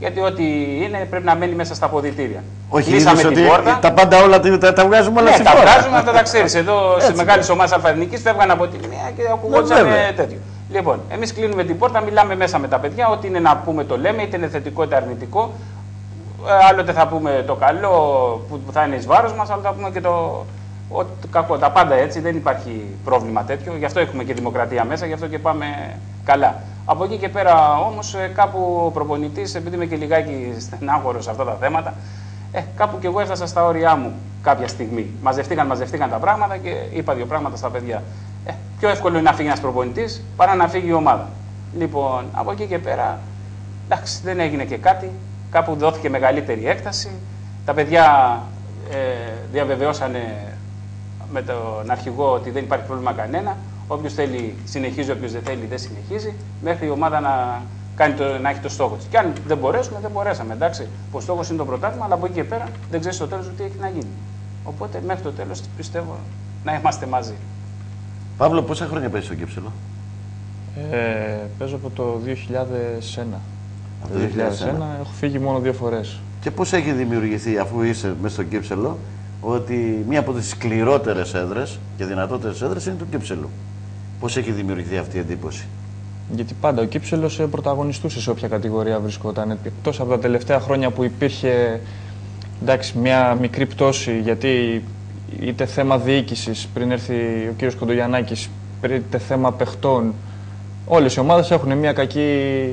Γιατί ό,τι είναι πρέπει να μένει μέσα στα αποδυτήρια. Όχι, Κλείσαμε είδες την ότι πόρτα. τα πάντα όλα τα βγάζουμε όλα Ναι, στην τα πόρτα. βγάζουμε, αυτά τα ξέρει. Εδώ σε μεγάλε ομάδε αλφα-εθνική φεύγαν από τη μία και ακουγόντουσαν βέβαια. τέτοιο. Λοιπόν, εμεί κλείνουμε την πόρτα, μιλάμε μέσα με τα παιδιά. Ό,τι είναι να πούμε το λέμε, είτε είναι θετικό είτε αρνητικό. Άλλοτε θα πούμε το καλό που θα είναι ει βάρο μα, άλλο θα πούμε και το κακό. Τα πάντα έτσι, δεν υπάρχει πρόβλημα τέτοιο. Γι' αυτό έχουμε και δημοκρατία μέσα, γι' αυτό και πάμε καλά. Από εκεί και πέρα όμω, κάπου ο προπονητή, επειδή είμαι και λιγάκι στενάχωρο σε αυτά τα θέματα, κάπου και εγώ έφτασα στα όρια μου κάποια στιγμή. Μαζευτήκαν τα πράγματα και είπα δύο πράγματα στα παιδιά. Πιο εύκολο είναι να φύγει ένα προπονητή παρά να φύγει η ομάδα. Λοιπόν, από εκεί και πέρα, εντάξει, δεν έγινε και κάτι. Κάπου δόθηκε μεγαλύτερη έκταση. Τα παιδιά διαβεβαιώσανε με τον αρχηγό ότι δεν υπάρχει πρόβλημα κανένα. Όποιος θέλει συνεχίζει, όποιος δεν θέλει δεν συνεχίζει. Μέχρι η ομάδα να έχει το στόχο της. Και αν δεν μπορέσουμε, δεν μπορέσαμε. Εντάξει, ο στόχος είναι το πρωτάθλημα, αλλά από εκεί και πέρα δεν ξέρει στο τέλος τι έχει να γίνει. Οπότε μέχρι το τέλος πιστεύω να είμαστε μαζί. Παύλο, πόσα χρόνια παίζεις στο Κύψελο? Παίζω από το 2001. Από Το 2001 έχω φύγει μόνο 2 φορές. Και πώς έχει δημιουργηθεί, αφού είσαι μέσα στο Κύψελο, ότι μία από τις σκληρότερες έδρες και δυνατότερες έδρες είναι το Κύψελο? Πώς έχει δημιουργηθεί αυτή η εντύπωση? Γιατί πάντα ο Κύψελος πρωταγωνιστούσε σε όποια κατηγορία βρισκόταν. Εκτός από τα τελευταία χρόνια που υπήρχε, εντάξει, μια μικρή πτώση, γιατί είτε θέμα διοίκησης πριν έρθει ο κύριος Κοντογιαννάκης, είτε θέμα παιχτών, όλες οι ομάδες έχουν μια κακή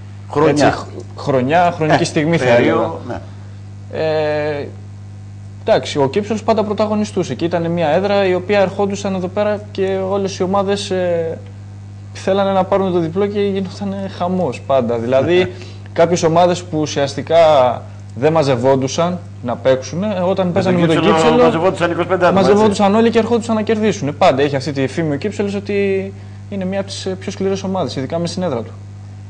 χρονική στιγμή, θα έλεγα. Ναι. Εντάξει, ο Κύψελος πάντα πρωταγωνιστούσε και ήταν μια έδρα η οποία ερχόντουσαν εδώ πέρα και όλες οι ομάδες θέλανε να πάρουν το διπλό και γινόταν χαμός πάντα. Δηλαδή, κάποιες ομάδες που ουσιαστικά δεν μαζευόντουσαν να παίξουν, όταν παίζανε με τον Κύψελο, μαζευόντουσαν όλοι και ερχόντουσαν να κερδίσουν. Πάντα έχει αυτή τη φήμη ο Κύψελος ότι είναι μια από τις πιο σκληρές ομάδες, ειδικά με συνέδρα του.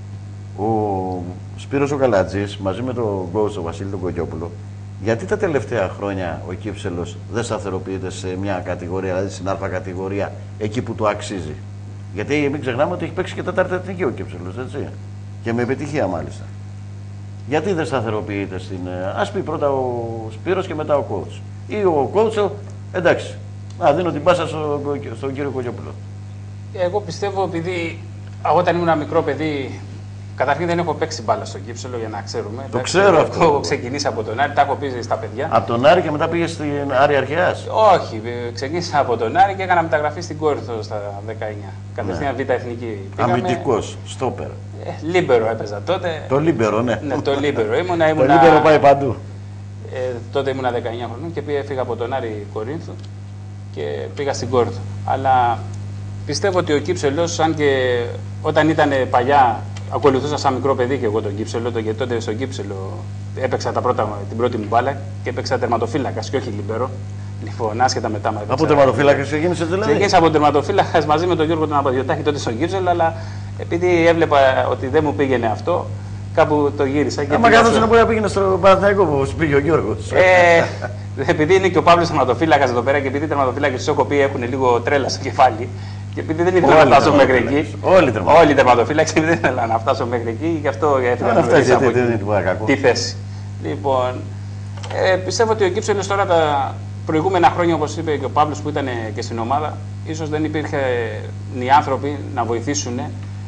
Ο Σπύρος ο Καλατζής μαζί με τον coach τον Βασίλη τον Κοκιόπουλο, γιατί τα τελευταία χρόνια ο Κύψελος δεν σταθεροποιείται σε μια κατηγορία, δηλαδή στην Α κατηγορία, εκεί που του αξίζει? Γιατί μην ξεχνάμε ότι έχει παίξει και 4η εθνική ο Κύψελος, έτσι. Και με επιτυχία μάλιστα. Γιατί δεν σταθεροποιείται στην. Ας πει πρώτα ο Σπύρος και μετά ο coach. Ή ο coach, εντάξει. Να δίνω την πάσα στον κύριο Κοκιόπουλο. Εγώ πιστεύω, επειδή όταν ήμουν ένα μικρό παιδί, καταρχήν δεν έχω παίξει μπάλα στο Κύψελο για να ξέρουμε. Το ξέρω αυτό. Έχω ξεκινήσει από τον Άρη, τα έχω πει στα παιδιά. Από τον Άρη και μετά πήγε στην Άρη Αρχαιάς? Όχι, ξεκίνησα από τον Άρη και έκανα μεταγραφή στην Κόρινθο στα 19. Κατευθείαν Β' Εθνική. Αμυντικός, στόπερ. Λίμπερο έπαιζα τότε. Το λίμπερο, ναι. Ναι, το λίμπερο ήμουνα. Το λίμπερο πάει παντού. Τότε ήμουνα 19 χρονών και έφυγα από τον Άρη Κορίνθου και πήγα στην Κόρινθο. Αλλά πιστεύω ότι ο Κύψελος, αν και όταν ήταν παλιά, ακολουθούσα σαν μικρό παιδί και εγώ τον Κύψελο, γιατί τότε στον Κύψελο έπαιξα την πρώτη μου μπάλα και έπαιξα τερματοφύλακας και όχι λιμπέρο. Λοιπόν, άσχετα μετά. Από τερματοφύλακας ξεκίνησε δηλαδή? Ξεκίνησα από τερματοφύλακας μαζί με τον Γιώργο τον Απαδιωτάκη τότε στον Κύψελο, αλλά επειδή έβλεπα ότι δεν μου πήγαινε αυτό, κάπου το γύρισα. Άμα καθώς να μπορεί να πήγαινε στο Παναθηναϊκό που πήγε ο Γιώργος. Επειδή είναι και ο Παύλος τερματοφύλακας εδώ πέρα και επειδή οι τερματοφύλακες του έχω πει έχουν λίγο τρέλα στο κεφάλι. Και επειδή δεν ήθελα να φτάσω μέχρι εκεί. Όλοι οι τερματοφύλακες δεν ήθελα να φτάσω μέχρι εκεί, γι' αυτό έφυγα νωρίς από τη θέση. Λοιπόν, πιστεύω ότι ο Κύψελος τώρα τα προηγούμενα χρόνια, όπως είπε και ο Παύλος που ήταν και στην ομάδα, ίσως δεν υπήρχαν οι άνθρωποι να βοηθήσουν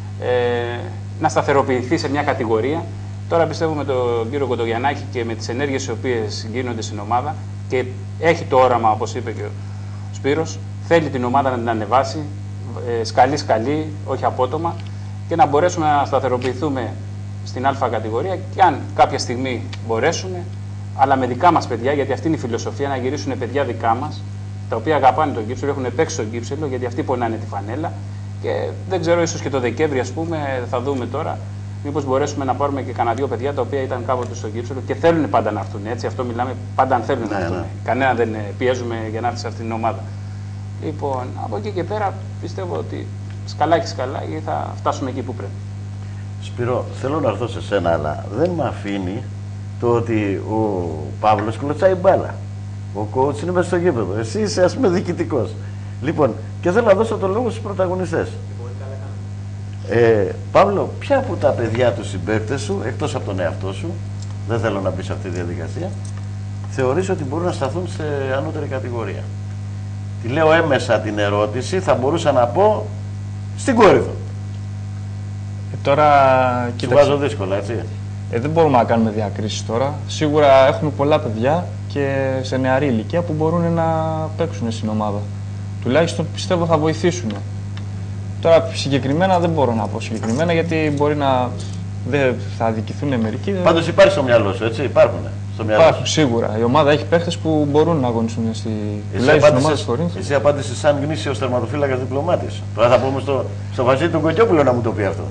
να σταθεροποιηθεί σε μια κατηγορία. Τώρα πιστεύω με τον κύριο Κοντογιαννάκη και με τις ενέργειες οι οποίες γίνονται στην ομάδα και έχει το όραμα, όπως είπε και ο Σπύρος, θέλει την ομάδα να την ανεβάσει, σκαλί, όχι απότομα, και να μπορέσουμε να σταθεροποιηθούμε στην Α κατηγορία και αν κάποια στιγμή μπορέσουμε, αλλά με δικά μας παιδιά, γιατί αυτή είναι η φιλοσοφία, να γυρίσουν παιδιά δικά μας, τα οποία αγαπάνε τον Κύψελο, έχουν παίξει τον Κύψελο, γιατί αυτοί πονάνε τη φανέλα και δεν ξέρω, ίσως και το Δεκέμβρη, ας πούμε, θα δούμε τώρα, μήπως μπορέσουμε να πάρουμε και κανένα δύο παιδιά τα οποία ήταν κάποτε στον Κύψελο και θέλουν πάντα να έρθουν, έτσι, αυτό μιλάμε, πάντα αν θέλουν να έρθουν. Ναι. Κανένα δεν πιέζουμε για να έρθει σε αυτήν την ομάδα. Λοιπόν, από εκεί και πέρα πιστεύω ότι σκαλάκι σκαλάκι θα φτάσουμε εκεί που πρέπει. Σπύρο, θέλω να έρθω σε σένα, αλλά δεν με αφήνει το ότι ο Παύλος κλωτσάει μπάλα. Ο coach είναι μέσα στο γήπεδο. Εσύ είσαι, ας πούμε, διοικητικός. Λοιπόν, και θέλω να δώσω το λόγο στους πρωταγωνιστές. Παύλο, ποια από τα παιδιά του συμπαίκτες σου, εκτός από τον εαυτό σου, δεν θέλω να μπει σε αυτή τη διαδικασία, θεωρείς ότι μπορούν να σταθούν σε ανώτερη κατηγορία? Τη λέω έμεσα την ερώτηση, θα μπορούσα να πω στην Κόρινθο. Τώρα, σου βάζω δύσκολα, έτσι. Δεν μπορούμε να κάνουμε διακρίσεις τώρα. Σίγουρα έχουμε πολλά παιδιά και σε νεαρή ηλικία που μπορούν να παίξουν στην ομάδα. Τουλάχιστον πιστεύω θα βοηθήσουν. Τώρα συγκεκριμένα δεν μπορώ να πω συγκεκριμένα γιατί μπορεί να δεν θα αδικηθούν μερικοί. Πάντως υπάρχει στο μυαλό σου, έτσι, υπάρχουν. Υπάρχουν σίγουρα. Η ομάδα έχει παίχτες που μπορούν να αγωνιστούν τουλάχιστον ομάδα της Κορίνθου. Εσύ απάντησες σαν γνήσιος τερματοφύλακας διπλωμάτης. Τώρα θα πούμε στο Βασίλη τον Κοκιόπουλο να μου το πει αυτό.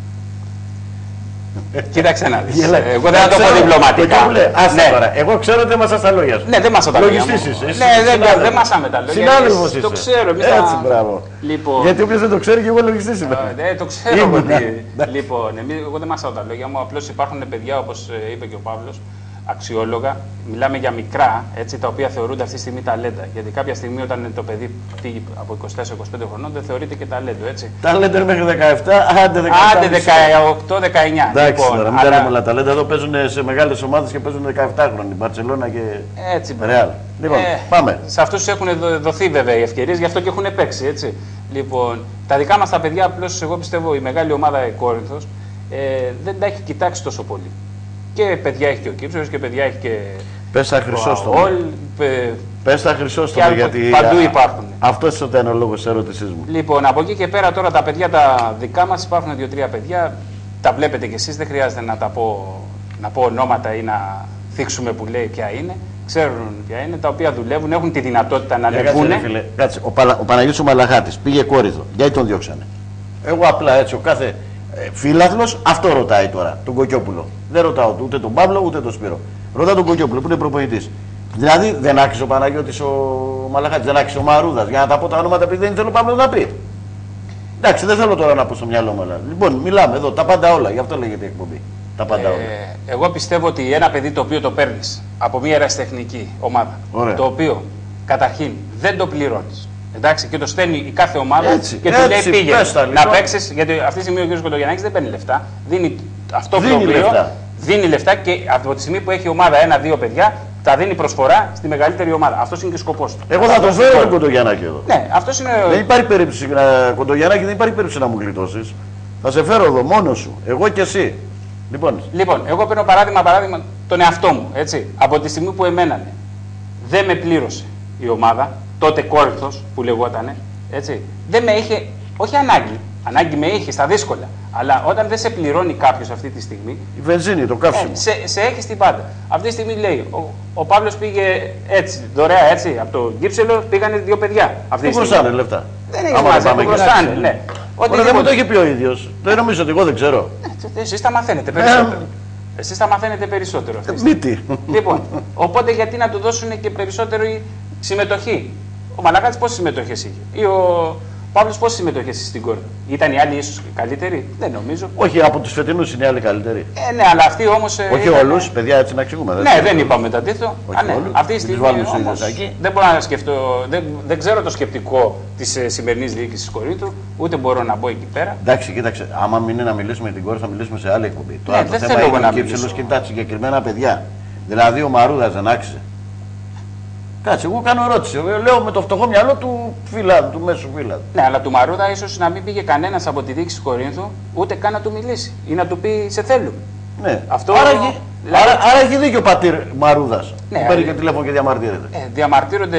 Κοίταξε να δεις. Εγώ δεν θα το πω διπλωματικά. Άσε τώρα. Εγώ ξέρω ότι δεν μασάς τα λόγια σου. Ναι, δεν μασάω τα λόγια μου. Λογιστής είσαι. Ναι, δεν μασάμε τα λόγια. Συνάδελφος είσαι. Το ξέρω. Έτσι, μπράβο. Γιατί όποιος δεν το ξέρει και εγώ λογιστής είμαι. Ναι, το ξέρω ότι. Λοιπόν, εγώ δεν μασάω τα λόγια μου. Απλώς υπάρχουν παιδιά, όπως είπε και ο Παύλος, αξιόλογα. Μιλάμε για μικρά, έτσι, τα οποία θεωρούνται αυτή τη στιγμή ταλέντα. Γιατί κάποια στιγμή όταν το παιδί φύγει από 24-25 χρονών δεν θεωρείται και ταλέντο, έτσι. Ταλέντα μέχρι 17, άντε 18-19. Εντάξει, τώρα, μην κάνουμε όλα ταλέντα. Εδώ παίζουν σε μεγάλες ομάδες και παίζουν 17 χρόνια. Μπαρτσελώνα και Ρεάλ. Λοιπόν, πάμε. Σε αυτούς έχουν δοθεί βέβαια οι ευκαιρίες, γι' αυτό και έχουν παίξει, έτσι. Λοιπόν, τα δικά μας τα παιδιά, απλώς εγώ πιστεύω η μεγάλη ομάδα η Κόρινθος δεν τα έχει κοιτάξει τόσο πολύ. Και παιδιά έχει και ο Κύψος και παιδιά έχει και. Πες τα Χρυσόστομο. Πες τα Χρυσόστομο, γιατί παντού υπάρχουν. Αυτός ήταν ο λόγος της ερώτησής μου. Λοιπόν, από εκεί και πέρα τώρα τα παιδιά τα δικά μας υπάρχουν 2-3 παιδιά. Τα βλέπετε κι εσείς, δεν χρειάζεται να πω ονόματα ή να θίξουμε που λέει ποια είναι. Ξέρουν ποια είναι, τα οποία δουλεύουν, έχουν τη δυνατότητα να ανεβούν. Κάτσε, ο Παναγιώτης ο Μαλαχάτης πήγε Κόρινθο. Γιατί τον διώξανε? Εγώ απλά έτσι, ο κάθε φίλαθλος αυτό ρωτάει τώρα, τον Κοκιόπουλο. Δεν ρωτάω ούτε τον Παύλο ούτε τον Σπύρο. Ρωτάω τον Κοκιόπουλο που είναι προπονητής. Δηλαδή δεν άκουσε ο Παναγιώτης ο Μαλαχάτης, δεν άκουσε ο Μαρούδας. Για να τα πω τα ονόματα επειδή δεν θέλω ο Παύλος να πει. Εντάξει, δεν θέλω τώρα να πω στο μυαλό μου. Λοιπόν, μιλάμε εδώ τα πάντα όλα, γι' αυτό λέγεται η εκπομπή. Τα πάντα όλα. Εγώ πιστεύω ότι ένα παιδί το οποίο το παίρνεις από μια ερασιτεχνική ομάδα, το οποίο καταρχήν δεν το πληρώνεις. Εντάξει, και το στέλνει η κάθε ομάδα και του λέει πήγε να παίξεις. Γιατί αυτή τη στιγμή ο κ. Κοντογιαννάκης δεν παίρνει λεφτά. Δίνει αυτό το οποίο δίνει λεφτά και από τη στιγμή που έχει η ομάδα 1-2 παιδιά, θα δίνει προσφορά στη μεγαλύτερη ομάδα. Αυτό είναι και ο σκοπός του. Εγώ θα τον φέρω τον Κοντογιαννάκη εδώ. Ναι, αυτός είναι. Δεν υπάρχει περίπτωση, Κοντογιαννάκη, δεν υπάρχει περίπτωση να μου γλιτώσεις. Θα σε φέρω εδώ μόνος σου, εγώ και εσύ. Λοιπόν, εγώ παίρνω παράδειγμα τον εαυτό μου. Έτσι. Από τη στιγμή που εμένανε δεν με πλήρωσε η ομάδα, τότε Κόρινθος που λεγότανε, έτσι, δεν με είχε, όχι ανάγκη με είχε στα δύσκολα, αλλά όταν δεν σε πληρώνει κάποιος αυτή τη στιγμή, η βενζίνη, το καύσιμο, σε έχει στην πάντα. Αυτή τη στιγμή λέει, ο Παύλος πήγε έτσι, δωρεά έτσι, από το Κύψελο πήγανε 2 παιδιά. Του χρωστάνε λεφτά. Δεν έχει σημασία, του χρωστάνε, ναι. Δεν μου το έχει πει ο ίδιος, δεν νομίζω ότι εγώ δεν ξέρω. Εσείς τα μαθαίνετε περισσότερο. Εσείς τα μαθαίνετε περισσότερο. Μύτη. Λοιπόν, οπότε γιατί να του δώσουν και περισσότερη συμμετοχή. Ο Μαλαχάτης πόσες συμμετοχές είχε, ή ο Παύλος πόσες συμμετοχές είχε στην Κόρινθο? Ήταν οι άλλοι ίσως καλύτεροι? Δεν νομίζω. Όχι, από τους φετινούς είναι οι άλλοι καλύτεροι. Ναι, αλλά αυτοί όμως. Όχι όλους, παιδιά, έτσι να εξηγούμε. Ναι, δεν είπαμε το αντίθετο. Αυτή τη στιγμή όμως, δεν μπορώ να σκεφτώ, δεν ξέρω το σκεπτικό της σημερινής διοίκησης Κορίνθου, ούτε μπορώ να μπω εκεί πέρα. Εντάξει, κοίταξε, άμα μην είναι να μιλήσουμε για την Κόρινθο, θα μιλήσουμε σε άλλη εκπομπή. Τώρα το θέμα είναι ο Κύψελος και τα συγκεκριμένα παιδιά. Δηλαδή ο Μαρούδας δεν άξιζε? Κάτσε, εγώ κάνω ερώτηση. Λέω με το φτωχό μυαλό του φίλα, του μέσου φίλα. Ναι, αλλά του Μαρούδα ίσως να μην πήγε κανένας από τη διοίκηση Κορίνθου ούτε καν να του μιλήσει ή να του πει σε θέλουμε. Ναι. Αυτό, άρα έχει δίκιο ο πατήρ Μαρούδας. Ναι, που παίρνει και τηλέφωνο και διαμαρτύρεται. Διαμαρτύρονται,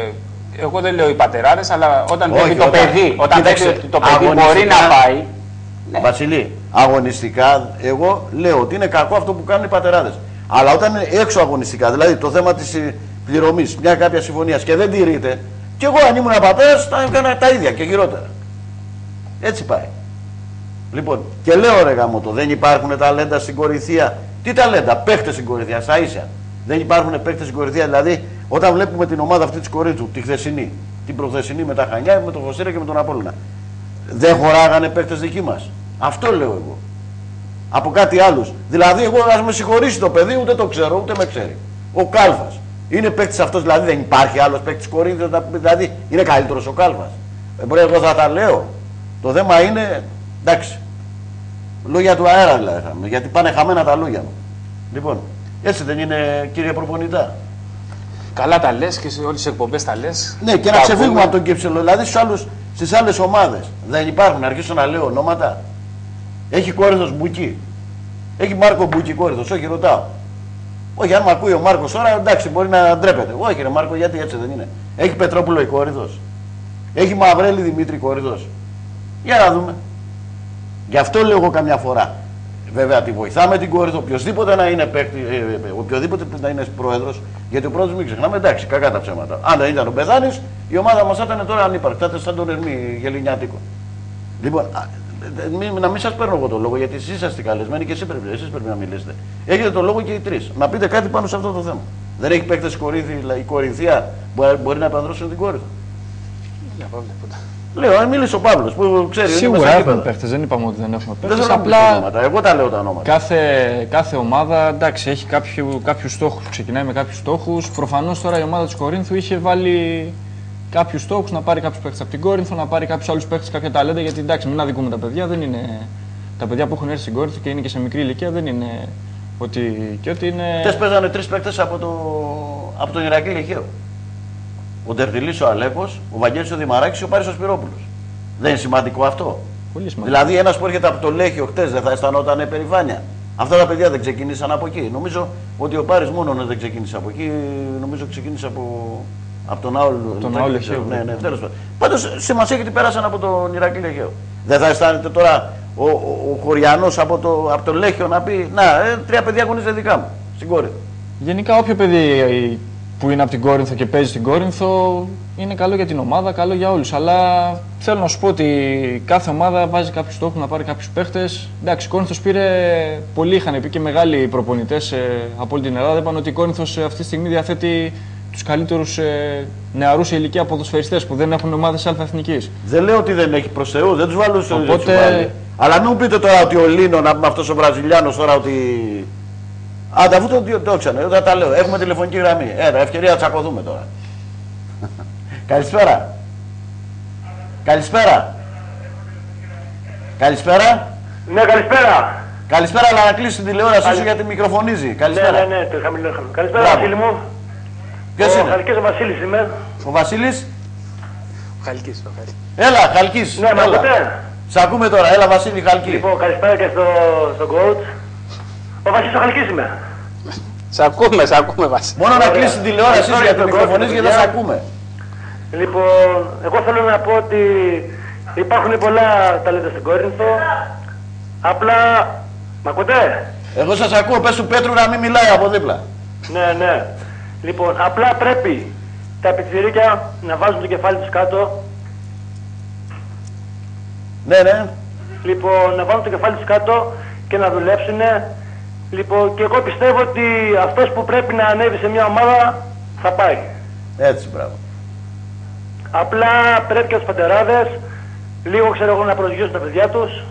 εγώ δεν λέω οι πατεράδες, αλλά όταν βλέπει το παιδί, το παιδί μπορεί να πάει. Ναι. Βασιλή, αγωνιστικά εγώ λέω ότι είναι κακό αυτό που κάνουν οι πατεράδες. Αλλά όταν είναι έξω αγωνιστικά, δηλαδή το θέμα της πληρωμής, μια κάποια συμφωνία και δεν τηρείται, και εγώ αν ήμουν πατέρας θα έκανα τα ίδια και χειρότερα. Έτσι πάει. Λοιπόν, και λέω ρε γαμώτο, δεν υπάρχουν ταλέντα στην Κορινθία. Τι ταλέντα, παίχτες στην Κορινθία, στα ίσια. Δεν υπάρχουν παίχτες στην Κορινθία, δηλαδή όταν βλέπουμε την ομάδα αυτή της Κορίνθου, τη χθεσινή, την προχθεσινή με τα Χανιά, με τον Φωσίρα και με τον Απόλλωνα. Δεν χωράγανε παίχτες δικοί μας. Αυτό λέω εγώ. Από κάτι άλλους. Δηλαδή, εγώ ας με συγχωρήσει το παιδί, ούτε το ξέρω, ούτε με ξέρει. Ο Κάλφας. Είναι παίκτης αυτός, δηλαδή δεν υπάρχει άλλος παίκτης Κορίνθου, δηλαδή είναι καλύτερος ο Κάλφας. Εγώ θα τα λέω. Το θέμα είναι, εντάξει, Λόγια του αέρα δηλαδή. Γιατί πάνε χαμένα τα λόγια μου. Λοιπόν, έτσι δεν είναι, κύριε προπονητά? Καλά τα λες και σε όλες τις εκπομπές τα λες. Ναι, και να ξεφύγουμε από τον Κύψελο. Δηλαδή στις άλλες ομάδες δεν υπάρχουν, αρχίσω να λέω ονόματα. Έχει Κόρινθος Μπουκί. Έχει Μάρκο Μπουκί Κόρινθος, όχι ρωτάω. Όχι, αν με ακούει ο Μάρκος τώρα, εντάξει, μπορεί να ντρέπεται. Όχι, ρε Μάρκο, γιατί έτσι δεν είναι. Έχει Πετρόπουλο η Κόρινθος. Έχει Μαυρέλη Δημήτρη Κόρινθος. Για να δούμε. Γι' αυτό λέω εγώ καμιά φορά. Βέβαια, τη βοηθάμε την Κόρινθο, οποιοδήποτε να είναι παίκτη, οποιοδήποτε να είναι πρόεδρος, γιατί ο πρόεδρος μην ξεχνάμε, εντάξει, κακά τα ψέματα. Αν δεν ήταν ο Πεδάνης, η ομάδα μας θα ήταν τώρα ανύπαρκτη, θα ήταν σαν τον Ερμή Γελινιάτικο. Λοιπόν, να μην σας παίρνω εγώ το λόγο, γιατί εσείς είσαστε καλεσμένοι και εσείς πρέπει να μιλήσετε. Έχετε το λόγο και οι τρεις. Να πείτε κάτι πάνω σε αυτό το θέμα. Δεν έχει παίκτες η Κορινθία μπορεί να επανδρώσουν την Κόρινθο? Λέω, αν μίλησε ο Παύλος που ξέρει. Σίγουρα έχουμε παίχτες, δεν είπαμε ότι δεν έχουμε παίχτες. Δεν θέλω απλά ονόματα. Εγώ τα λέω τα ονόματα. Κάθε ομάδα εντάξει, έχει κάποιους στόχους. Ξεκινάει με κάποιους στόχους. Προφανώς τώρα η ομάδα της Κορίνθου είχε βάλει κάποιους στόχους, να πάρει κάποιους παίχτες από την Κόρινθο, να πάρει κάποιους άλλους παίχτες, κάποια ταλέντα. Γιατί εντάξει, μην αδικούμε τα παιδιά. Δεν είναι... Τα παιδιά που έχουν έρθει στην Κόρινθο και είναι και σε μικρή ηλικία δεν είναι ότι είναι. Χτες παίζανε 3 παίχτες από τον Ηρακλή Λεχαίο. Ο Ντερτιλής ο Αλέκος, ο Βαγγέλης ο Δημαράκης και ο Πάρης ο Σπυρόπουλος. Δεν είναι σημαντικό αυτό? Πολύ σημαντικό. Δηλαδή, ένας που έρχεται από το Λέχιο χτες δεν θα αισθανόταν περηφάνεια? Αυτά τα παιδιά δεν ξεκίνησαν από εκεί. Νομίζω ότι ο Πάρης μόνο δεν ξεκίνησε από εκεί. Νομίζω ξεκίνησε από τον Άουλ Λεχαίο. Ναι, τέλος πάντων. Πάντως σημασία έχει ότι πέρασαν από τον Ηρακλή Λεχαίο. Δεν θα αισθάνεται τώρα ο Χωριανός από το Λέχιο να πει: να, 3 παιδιά αγωνίζονται δικά μου στην Κόρινθο? Γενικά, όποιο παιδί που είναι από την Κόρινθο και παίζει στην Κόρινθο είναι καλό για την ομάδα, καλό για όλους. Αλλά θέλω να σου πω ότι κάθε ομάδα βάζει κάποιους στόχους να πάρει κάποιους παίχτες. Εντάξει, η Κόρινθος πήρε, πολλοί είχαν πει και μεγάλοι προπονητές από όλη την Ελλάδα. Είπαν ότι η Κόρινθος αυτή τη στιγμή διαθέτει τους καλύτερους νεαρούς σε ηλικία ποδοσφαιριστές που δεν έχουν ομάδες αλφα-εθνικής. Δεν λέω ότι δεν έχει προς Θεού, δεν τους βάλω στο οπότε... Αλλά μην μου πείτε τώρα ότι ο Λίνο, να πούμε αυτός ο Βραζιλιάνος τώρα ότι. Άντε, αφού το έξανε, δεν τα λέω. Έχουμε τηλεφωνική γραμμή. Ευκαιρία να τσακωθούμε τώρα. Καλησπέρα. Καλησπέρα. Καλησπέρα. Ναι, καλησπέρα. Καλησπέρα, αλλά να κλείσει την τηλεόρασή σου γιατί μικροφωνίζει. Καλησπέρα. Ναι, το χαμηλό. Καλησπέρα, Βασίλη μου. Ποιος είναι? Ο Χαλκής ο Βασίλης είμαι. Ο Βασίλης. Ο Χαλκής. Έλα, Χαλκής. Ναι, με ακούτε? Σ' ακούμε τώρα. Έλα, Βασίλη, Χαλκή. Λοιπόν, καλησπέρα και στον coach. Ο Βασίλης ο Χαλκής είμαι. Σ' ακούμε, Βασίλη. Μόνο να κλείσει την τηλεόρασή σου γιατί μικροφωνίζει και δεν σ' ακούμε. Λοιπόν, εγώ θέλω να πω ότι υπάρχουν πολλά ταλέντα στην Κόρινθο. Απλά. Μ' ακούτε? Εγώ σας ακούω. Πες του Πέτρου να μην μιλάει από δίπλα. Ναι. Λοιπόν, απλά πρέπει τα πιτσιρίκια να βάζουν το κεφάλι τους κάτω. Ναι. Λοιπόν, να βάλουν το κεφάλι τους κάτω και να δουλέψουν. Λοιπόν, και εγώ πιστεύω ότι αυτός που πρέπει να ανέβει σε μια ομάδα θα πάει. Έτσι, μπράβο. Απλά πρέπει και τους πατεράδες λίγο, ξέρω εγώ, να προσγειώσουν τα παιδιά τους.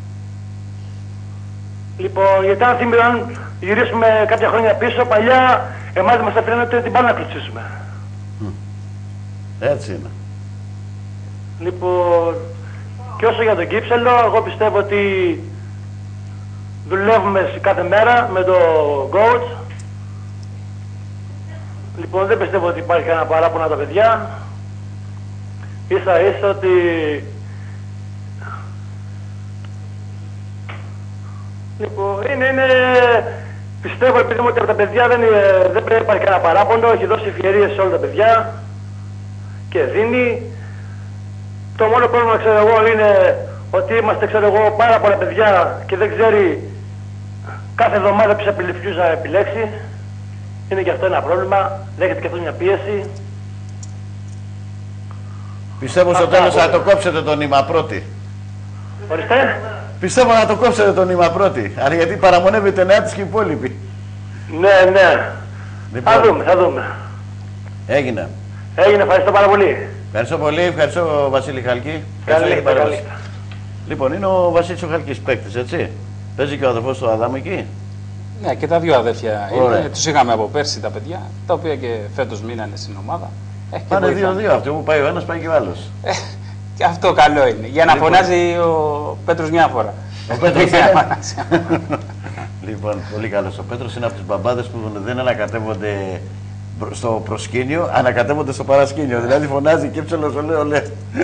Λοιπόν, γιατί αν γυρίσουμε κάποια χρόνια πίσω, παλιά εμάς μας αφήνεται την μπάλα να κλωτσίσουμε. Έτσι είναι. Λοιπόν, και όσο για τον Κύψελο, εγώ πιστεύω ότι δουλεύουμε κάθε μέρα με το coach. Λοιπόν, δεν πιστεύω ότι υπάρχει κανένα παράπονο από τα παιδιά. Ίσα ίσα ότι λοιπόν, πιστεύω επειδή μου ότι από τα παιδιά δεν πρέπει να υπάρχει κανένα παράπονο. Έχει δώσει ευκαιρίες σε όλα τα παιδιά και δίνει. Το μόνο πρόβλημα, ξέρω εγώ, είναι ότι είμαστε, ξέρω εγώ, πάρα πολλά παιδιά και δεν ξέρει κάθε εβδομάδα ποιος να επιλέξει. Είναι και αυτό ένα πρόβλημα. Δέχεται και αυτό μια πίεση. Πιστεύω στο τέλος θα το κόψετε το νήμα πρώτη. Ορίστε. Πιστεύω να το κόψετε το νήμα πρώτη. Αλλά γιατί παραμονεύεται νέα της και οι υπόλοιποι. Ναι. Λοιπόν, Θα δούμε. Έγινε. Ευχαριστώ πάρα πολύ. Ευχαριστώ πολύ. Ευχαριστώ Βασίλη Χαλκή. Καλή. Λοιπόν, είναι ο Βασίλης ο Χαλκής παίκτης, έτσι. Παίζει και ο αδερφός του Αδάμου εκεί. Ναι, και τα δύο αδέρφια είναι. Τους είχαμε από πέρσι τα παιδιά, τα οποία και φέτος μείνανε στην ομάδα. Πάνε 2-2 αυτοί που πάει ο ένας, πάει και ο άλλος. Και αυτό καλό είναι. Για να φωνάζει ο Πέτρος μια φορά. Ο Πέτρος λοιπόν, πολύ καλός. Ο Πέτρος είναι από τους μπαμπάδες που δεν ανακατεύονται στο προσκήνιο, ανακατεύονται στο παρασκήνιο. Δηλαδή φωνάζει Κύψελος, ολέ, ολέ.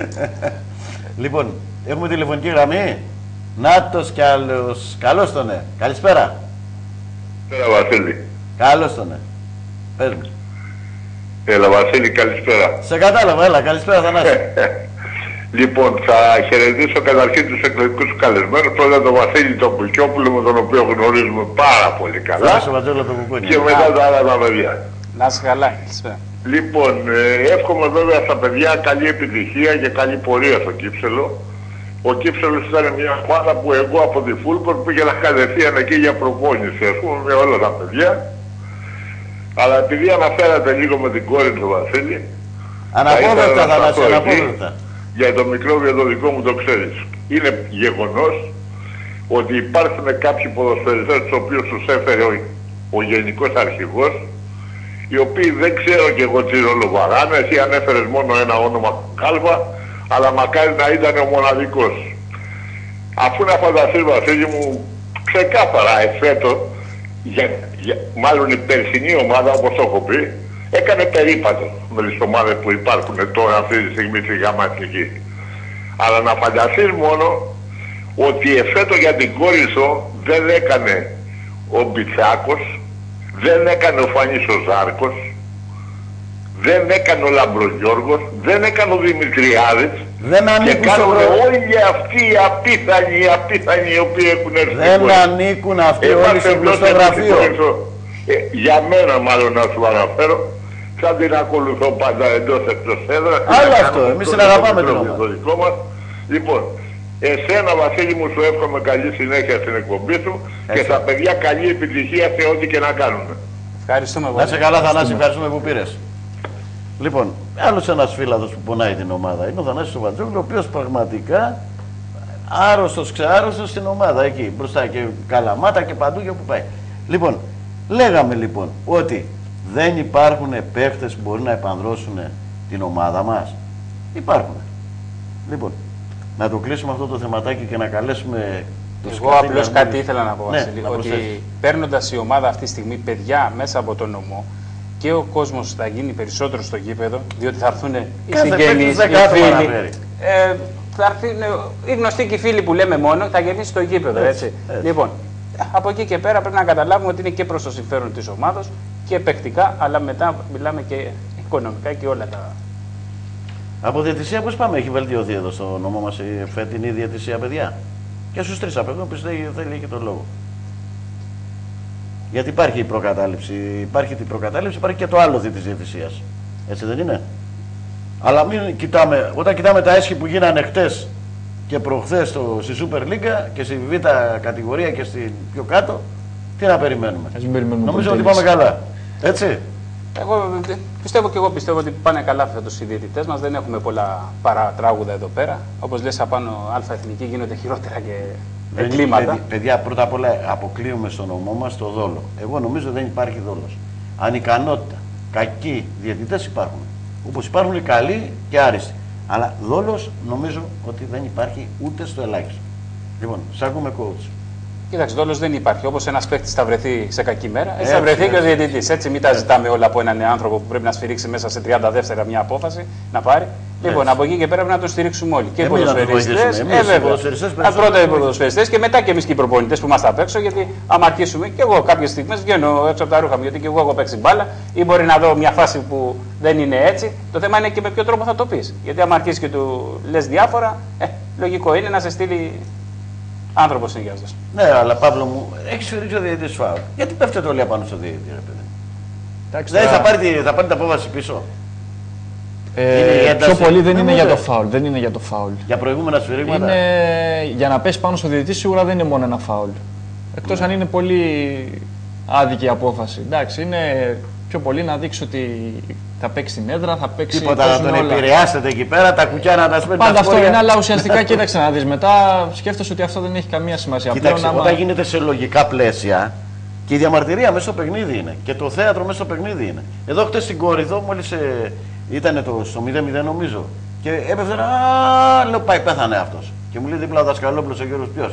Λοιπόν, έχουμε τηλεφωνική γραμμή. Νάτος κι άλλος. Καλώς τον, Καλησπέρα. Καλησπέρα, Βασίλη. Καλώς τον, Πες μου. Έλα, Βασίλη, καλησπέρα. Σε κατάλαβα, έλα, καλησπέρα, Θανάση. Λοιπόν, θα χαιρετήσω καταρχήν τους εκλογικούς σου καλεσμένους. Πρώτα τον Βασίλη τον Κουκιόπουλο, με τον οποίο γνωρίζουμε πάρα πολύ καλά. Και μετά τα άλλα τα παιδιά. Να είσαι καλά, καλησπέρα. Λοιπόν, εύχομαι βέβαια στα παιδιά καλή επιτυχία και καλή πορεία στο Κύψελο. Ο Κύψελος ήταν μια ομάδα που εγώ από τη Φούλπορ πήγαινα κατευθείαν εκεί για προπόνηση, ας πούμε, με όλα τα παιδιά. Αλλά επειδή αναφέρατε λίγο με την κόρη του Βασίλη, αναπόδευτα, Θανάση, αναπόδευτα. Για το μικρόβιο το δικό μου το ξέρεις. Είναι γεγονός ότι υπάρχουν κάποιοι ποδοσφαιριστές τους οποίους τους έφερε ο Γενικός Αρχηγός, οι οποίοι δεν ξέρω και εγώ τι ρόλο βαράνε. Εσύ ανέφερες μόνο ένα όνομα Κάλβα, αλλά μακάρι να ήταν ο μοναδικός. Αφού να φανταστείς, Βασίλη μου, ξεκάθαρα εφέτο, μάλλον η περσινή ομάδα, όπως το έχω πει, έκανε περίπατο με τις ομάδες που υπάρχουν τώρα αυτή τη στιγμή στη ΓΑΜΑ Εθνική. Αλλά να φανταστείς μόνο ότι εφέτο για την Κόρινθο δεν έκανε ο Μπιτσάκος, δεν έκανε ο Φανής ο Ζάρκος, δεν έκανε ο Λαμπρογιώργος, δεν έκανε ο Δημητριάδης. Και κάνουν όλοι αυτοί οι απίθανοι οι οποίοι έχουν έρθει. Δεν ανήκουν αυτοί όλοι στο γνωστό γραφείο. Για μένα μάλλον να σου αναφέρω, θα την ακολουθώ πάντα εντός εκτός έδρας. Άλλο αυτό, εμείς την αγαπάμε την ομάδα. Λοιπόν, εσένα Βασίλη μου σου εύχομαι καλή συνέχεια στην εκπομπή σου και στα παιδιά καλή επιτυχία σε ό,τι και να κάνουν. Ευχαριστούμε πολύ. Να σε καλά, Θανάση, ευχαριστούμε που πήρες. Λοιπόν, άλλος ένας φίλαδος που πονάει την ομάδα είναι ο Θανάσης ο Βατζόγλου, ο οποίος πραγματικά άρρωστος, ξεάρρωστος στην ομάδα εκεί μπροστά και Καλαμάτα και παντού και όπου πάει. Λοιπόν, λέγαμε λοιπόν ότι δεν υπάρχουν παίχτες που μπορεί να επανδρώσουν την ομάδα μας. Υπάρχουν. Λοιπόν, να το κλείσουμε αυτό το θεματάκι και να καλέσουμε τους. Εγώ απλώς κάτι ήθελα να πω, Βασίλη, ότι παίρνοντας η ομάδα αυτή τη στιγμή παιδιά μέσα από τον νομό, και ο κόσμος θα γίνει περισσότερο στο γήπεδο, διότι θα έρθουν οι συγγενείς, οι φίλοι. Θα έρθουν οι γνωστοί και οι φίλοι που λέμε μόνο, θα γεμίσει το γήπεδο. Έτσι. Λοιπόν, από εκεί και πέρα πρέπει να καταλάβουμε ότι είναι και προς το συμφέρον της ομάδας και παικτικά, αλλά μετά μιλάμε και οικονομικά και όλα τα. Από διαιτησία πώς πάμε, έχει βελτιωθεί εδώ στο νόμο μας η φετινή διαιτησία, παιδιά? Και στους τρεις απ' εδώ θέλει και τον λόγο. Γιατί υπάρχει η προκατάληψη, υπάρχει και το άλλο της διαιτησίας. Έτσι δεν είναι? Αλλά μην κοιτάμε, όταν κοιτάμε τα έσχη που γίνανε χτες και προχθές στη Super League και στη Β' κατηγορία και στην πιο κάτω, τι να περιμένουμε? Νομίζω ότι πάμε καλά. Έτσι. Εγώ πιστεύω ότι πάνε καλά φέτος οι διαιτητές μας. Δεν έχουμε πολλά παρατράγουδα εδώ πέρα. Όπως λες, απάνω αλφα-εθνική γίνονται χειρότερα και εγκλήματα. Παιδιά, πρώτα απ' όλα αποκλείουμε στον νομό μας το δόλο. Εγώ νομίζω δεν υπάρχει δόλος. Ανικανότητα. Κακοί διαιτητές υπάρχουν. Όπως υπάρχουν καλοί και άριστοι. Αλλά δόλος νομίζω ότι δεν υπάρχει ούτε στο ελάχιστο. Λοιπόν, σ' ακούμε coach. Κοίταξε, δόλος δεν υπάρχει. Όπως ένας παίκτης θα βρεθεί σε κακή μέρα, έτσι θα βρεθεί και ο διαιτητής. Έτσι, μην τα ζητάμε όλα από έναν άνθρωπο που πρέπει να σφυρίξει μέσα σε 30 δεύτερα μια απόφαση να πάρει. Λοιπόν, από εκεί και πέρα πρέπει να τον στηρίξουμε όλοι. Και οι ποδοσφαιριστές. Πρώτα οι ποδοσφαιριστές και μετά και εμείς και οι προπονητές που είμαστε απ' έξω. Γιατί άμα αρχίσουμε, και εγώ κάποιες στιγμές βγαίνω έξω από τα ρούχα μου, γιατί και εγώ έχω παίξει μπάλα ή μπορεί να δω μια φάση που δεν είναι έτσι. Το θέμα είναι και με ποιο τρόπο θα το πεις. Γιατί άμα αρχίσει και του λες διάφορα, λογικό είναι να σε στείλει. Άνθρωπος είναι γιάζοντας. Ναι, αλλά Παύλο μου, έχει σφυρίξει ο διαιτητής φάουλ. Γιατί πέφτετε όλοι απάνω στο διαιτητή, ρε παιδί? Δηλαδή θα πάρει την απόφαση πίσω. Πιο πολύ δεν είναι για το φάουλ. Δεν είναι για το φάουλ. Για προηγούμενα σφυρίγματα. Για να πέσει πάνω στο διαιτητή σίγουρα δεν είναι μόνο ένα φάουλ. Εκτός αν είναι πολύ άδικη η απόφαση. Εντάξει, είναι πιο πολύ να δείξει ότι θα παίξει την έδρα, θα παίξει. Τίποτα να τον επηρεάσετε εκεί πέρα, τα κουκιά να τα σπέρνει. Πάντα αυτό είναι, αλλά ουσιαστικά κοίταξε να δεις. Μετά σκέφτεσαι ότι αυτό δεν έχει καμία σημασία. Κοίταξε, όταν γίνεται σε λογικά πλαίσια και η διαμαρτυρία μέσα στο παιχνίδι είναι και το θέατρο μέσα στο παιχνίδι είναι. Εδώ χτες στην Κόρινθο, μόλις ήταν στο 0-0 νομίζω, και έπεφτε λέω πάει, πέθανε αυτός. Και μου λέει δίπλα ο Δασκαλόπουλος ο Γιώργος ποιος?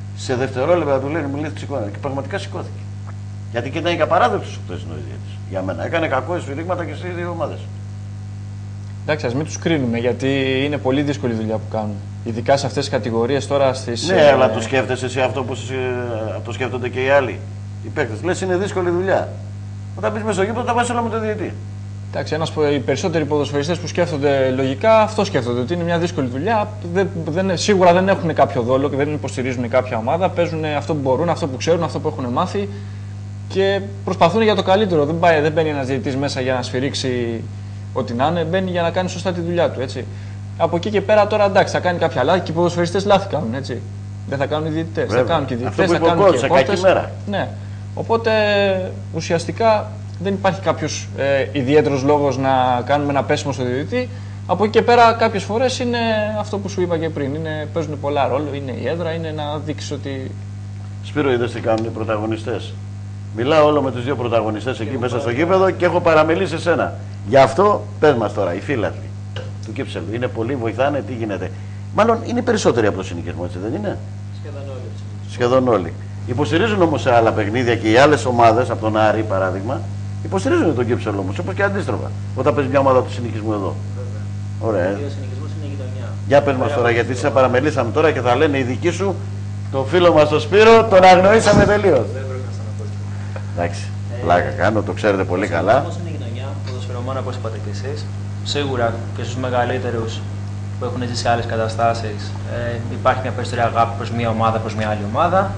Σε δευτερόλεπτα του λένε, μου λέει σηκώνα. Και πραγματικά σηκώθηκε. Γιατί και ήταν και απαράδεκτος ο χθεσινός διαιτητής. Για μένα. Έκανε κακό σφυρίγματα και στις δύο ομάδες. Εντάξει, ας μην τους κρίνουμε, γιατί είναι πολύ δύσκολη δουλειά που κάνουν. Ειδικά σε αυτές τις κατηγορίες τώρα στις... Ναι, αλλά το σκέφτεσαι εσύ αυτό που το σκέφτονται και οι άλλοι. Οι παίκτες. Λες είναι δύσκολη δουλειά. Όταν μπεις μέσα στο γήπεδο, τα βάζεις όλα με τον διαιτητή. Εντάξει, οι περισσότεροι ποδοσφαιριστές που σκέφτονται λογικά αυτό σκέφτονται. Ότι είναι μια δύσκολη δουλειά. Σίγουρα δεν έχουν κάποιο δόλο και δεν υποστηρίζουν κάποια ομάδα. Παίζουν αυτό που μπορούν, αυτό που ξέρουν, αυτό που έχουν μάθει και προσπαθούν για το καλύτερο. Δεν μπαίνει ένας διαιτητής μέσα για να σφυρίξει ό,τι να είναι. Μπαίνει για να κάνει σωστά τη δουλειά του. Έτσι. Από εκεί και πέρα τώρα εντάξει, θα κάνει κάποια λάθη και οι ποδοσφαιριστές λάθη κάνουν. Έτσι. Δεν θα κάνουν οι διαιτητές. Θα κάνουν και οι διαιτητές, θα κάνουν και οι επόπτες. Ναι. Οπότε ουσιαστικά δεν υπάρχει κάποιος ιδιαίτερος λόγος να κάνουμε ένα πέσιμο στο διαιτητή. Από εκεί και πέρα, κάποιες φορές είναι αυτό που σου είπα και πριν. Παίζουν πολλά ρόλο, είναι η έδρα, είναι να δείξει ότι. Σπύρο, είδες τι κάνουν οι πρωταγωνιστές. Μιλάω όλο με τους δύο πρωταγωνιστές εκεί μέσα στο γήπεδο και έχω παραμιλήσει εσένα. Γι' αυτό πες μας τώρα, οι φίλαθλοι του Κύψελου. Είναι πολλοί, βοηθάνε, τι γίνεται. Μάλλον είναι περισσότεροι από το συνοικισμό, έτσι δεν είναι? Σχεδόν όλοι. Υποστηρίζουν όμως σε άλλα παιχνίδια και οι άλλες ομάδες, από τον Άρη παράδειγμα, υποστηρίζουν τον Κύψελο όμως, όπως και αντίστροφα. Όταν παίζει μια ομάδα του συνοικισμού εδώ. Ωραία. Ο συνοικισμός είναι η γειτονιά. Για πες μας τώρα, γιατί σε παραμελήσαμε τώρα και θα λένε οι δικοί σου, το φίλο μας τον Σπύρο, τον αγνοήσαμε τελείως. Δεν πρέπει να στεναχωρηθούμε. Εντάξει, πλάκα κάνω, το ξέρετε πολύ καλά. Ο συνοικισμός είναι η γειτονιά, ποδοσφαιρομάνα όπως είπατε και εσείς. Σίγουρα και στους μεγαλύτερους που έχουν ζήσει σε άλλες καταστάσεις υπάρχει μια περισσότερη αγάπη προς μια ομάδα, προς μια άλλη ομάδα.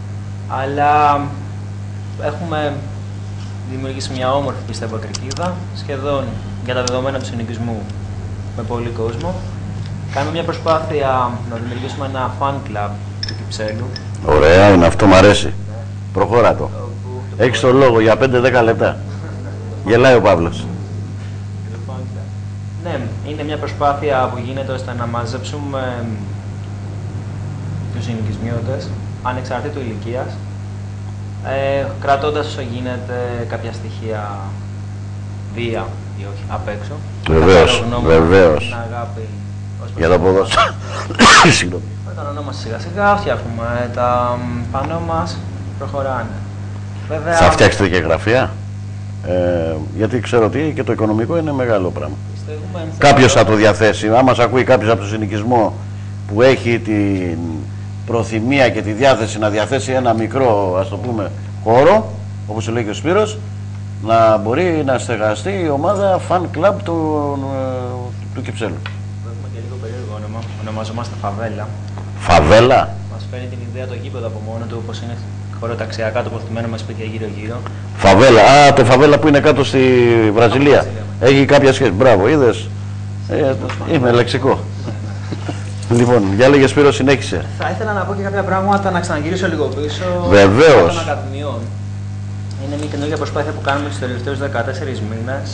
Αλλά έχουμε δημιουργήσει μια όμορφη, πιστεύω, κερκίδα, σχεδόν για τα δεδομένα του συνοικισμού με πολύ κόσμο. Κάνουμε μια προσπάθεια να δημιουργήσουμε ένα fan club του Κυψέλου. Ωραία, είναι αυτό, μου αρέσει. Προχώρα το. Έχεις το λόγο για 5-10 λεπτά. Γελάει ο Παύλος. Ναι, είναι μια προσπάθεια που γίνεται ώστε να μαζέψουμε τους συνοικισμιώτες ανεξαρτήτου ηλικίας, κρατώντας όσο γίνεται κάποια στοιχεία βία ή όχι απ' έξω. Βεβαίως, βεβαίως. Την αγάπη Για το ποδόσφαιρο. Συγγνώμη. Όταν ονόμαστε σιγά σιγά, φτιάχνουμε τα πανό μας, προχωράνε. Βέβαια, Θα φτιάξετε και γραφεία, γιατί ξέρω ότι και το οικονομικό είναι μεγάλο πράγμα. Κάποιος θα το διαθέσει. Άμα μας ακούει κάποιος από το συνοικισμό που έχει την προθυμία και τη διάθεση να διαθέσει ένα μικρό, ας το πούμε, χώρο, όπως λέει και ο Σπύρος, να μπορεί να στεγαστεί η ομάδα fan club του Κυψέλου. Έχουμε και λίγο περίεργο όνομα. Ονομαζόμαστε Φαβέλα. Φαβέλα. Μας φέρνει την ιδέα το γήπεδο από μόνο του, όπως είναι χωροταξιακά τοποθετημένο με σπίτια γύρω-γύρω. Φαβέλα. Α, το Φαβέλα που είναι κάτω στη Βραζιλία. Έχει κάποια σχέση. Μπράβο, είδες. Είμαι λεξικό. Λοιπόν, για λέγε Σπύρο, συνέχισε. Θα ήθελα να πω και κάποια πράγματα, να ξαναγυρίσω λίγο πίσω. Βεβαίως. Των ακαδημιών. Είναι μια καινούργια προσπάθεια που κάνουμε τους τελευταίους 14 μήνες,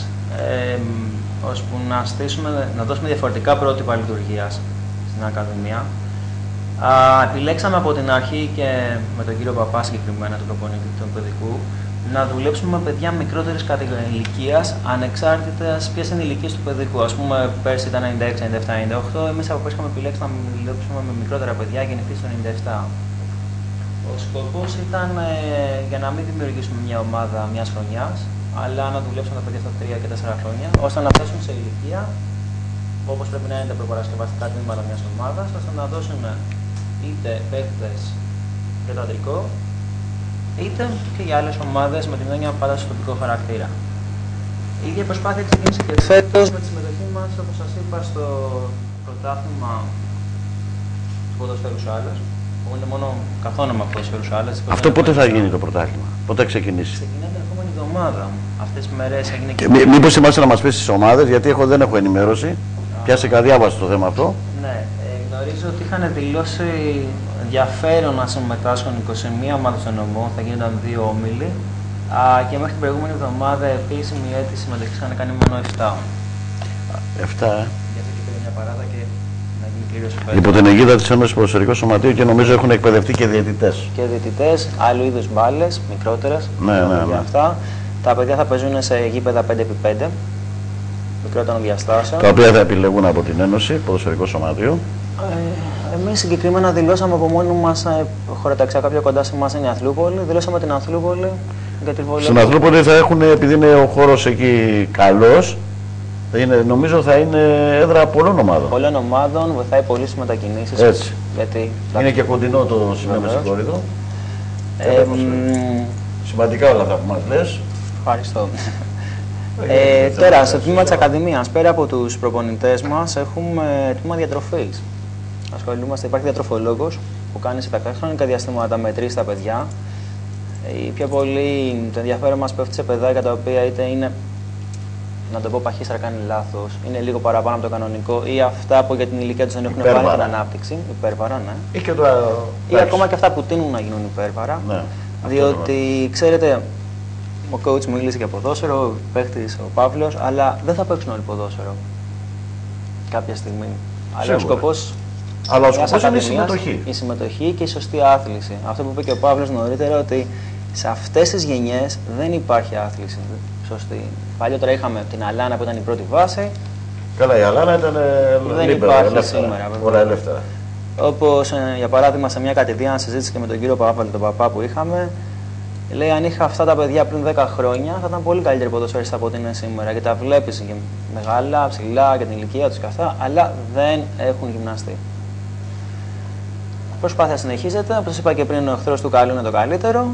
ώσπου να δώσουμε διαφορετικά πρότυπα λειτουργίας στην Ακαδημία. Επιλέξαμε από την αρχή και με τον κύριο Παπά συγκεκριμένα, τον προπονητή του παιδικού, να δουλέψουμε με παιδιά μικρότερης ηλικίας, ανεξάρτητας ποιες είναι οι ηλικίες του παιδικού. Ας πούμε, πέρσι ήταν 96, 97, 98. Εμείς από πέρσι είχαμε επιλέξει να δουλέψουμε με μικρότερα παιδιά, γεννηθείς το 97. Ο σκοπός ήταν για να μην δημιουργήσουμε μια ομάδα μιας χρονιάς, αλλά να δουλέψουμε τα παιδιά στα 3 και 4 χρόνια, ώστε να φτάσουν σε ηλικία, όπως πρέπει να είναι τα προπαρασκευαστικά τμήματα μιας ομάδας, ώστε να δώσουν είτε παίκτες για το αντρικό, είτε και για άλλες ομάδες με την έννοια πάντα στο τοπικό χαρακτήρα. Η ίδια προσπάθεια ξεκίνησε και φέτος με τη συμμετοχή μας, όπως σας είπα, στο πρωτάθλημα του ποδοσφαίρου Σάλας, που είναι μόνο καθόνομα ποδοσφαίρου Σάλας. Αυτό πότε θα γίνει το πρωτάθλημα, πότε θα ξεκινήσει? Ξεκινάει την επόμενη εβδομάδα. Αυτές τις μέρες έγινε και. Μήπως θυμάσαι να μας πεις τις ομάδες, γιατί δεν έχω ενημέρωση. Πιάσαι διάβασε το θέμα αυτό. Ναι, γνωρίζω ότι είχαν δηλώσει ενδιαφέρον να συμμετάσχουν 21 ομάδες στον νομό, θα γίνονταν 2 όμιλοι. Και μέχρι την προηγούμενη εβδομάδα επίσημη αίτηση συμμετοχής είχαν κάνει μόνο 7. 7, Γιατί και πήρε μια παράδα και να γίνει πλήρως φέτος. Υπό την αιγίδα της Ένωσης Ποδοσφαιρικού Σωματείου και νομίζω έχουν εκπαιδευτεί και διαιτητές. Και διαιτητές, άλλου είδους μπάλες, μικρότερες. Ναι. Αυτά. Τα παιδιά θα παίζουν σε γήπεδα 5x5. μικρότερων διαστάσεων. Τα οποία θα επιλεγούν από την Ένωση Ποδοσφαιρικό Σωματείο. Εμείς συγκεκριμένα δηλώσαμε από μόνοι μας, χωροταξιακά πιο κοντά σε εμάς είναι η Αθλούπολη. Δηλώσαμε την Αθλούπολη για τη βολή. Στην Αθλούπολη θα έχουν, επειδή είναι ο χώρος εκεί καλός, νομίζω θα είναι έδρα πολλών ομάδων. Πολλών ομάδων, βοηθάει πολύ στις μετακινήσεις. Έτσι. Γιατί, είναι και κοντινό το σημείο με συγχωρείτε. Σημαντικά όλα αυτά που μας λες. Ευχαριστώ. Τώρα, στο τμήμα της Ακαδημίας, πέρα από τους προπονητές μας, έχουμε τμήμα διατροφής. Ασχολούμαστε, υπάρχει διατροφολόγος που κάνει σε τακτικά χρονικά διαστήματα μετρήσεις στα παιδιά. Η πιο πολύ το ενδιαφέρον μας πέφτει σε παιδάκια τα οποία είτε είναι, να το πω παχύστερα, κάνει λάθος, είναι λίγο παραπάνω από το κανονικό ή αυτά που για την ηλικία τους δεν έχουν πάρει την ανάπτυξη. Υπέρβαρα, ναι. Ή ακόμα και αυτά που τείνουν να γίνουν υπέρβαρα. Ναι. Διότι, ξέρετε, ο coach μίλησε για ποδόσφαιρο, ο παίκτης, ο Παύλος, αλλά δεν θα παίξουν όλοι ποδόσφαιρο κάποια στιγμή. Αλλά ο σκοπός είναι η συμμετοχή. Η συμμετοχή και η σωστή άθληση. Αυτό που είπε και ο Παύλος νωρίτερα, ότι σε αυτές τις γενιές δεν υπάρχει άθληση σωστή. Παλιότερα είχαμε την Αλάνα που ήταν η πρώτη βάση. Καλά, η Αλάνα ήταν δεν υπάρχει σήμερα. Όλα ελεύθερα. Όπως για παράδειγμα σε μια κατηδίαν συζήτηση και με τον κύριο Παπάλη, τον παπά που είχαμε, λέει αν είχα αυτά τα παιδιά πριν 10 χρόνια θα ήταν πολύ καλύτεροι ποδοσφαιριστές από ό,τι είναι σήμερα. Και τα βλέπεις μεγάλα, ψηλά για την ηλικία τους και αυτά, αλλά δεν έχουν γυμναστεί. Η προσπάθεια συνεχίζεται. Όπως είπα και πριν, ο εχθρός του καλού είναι το καλύτερο.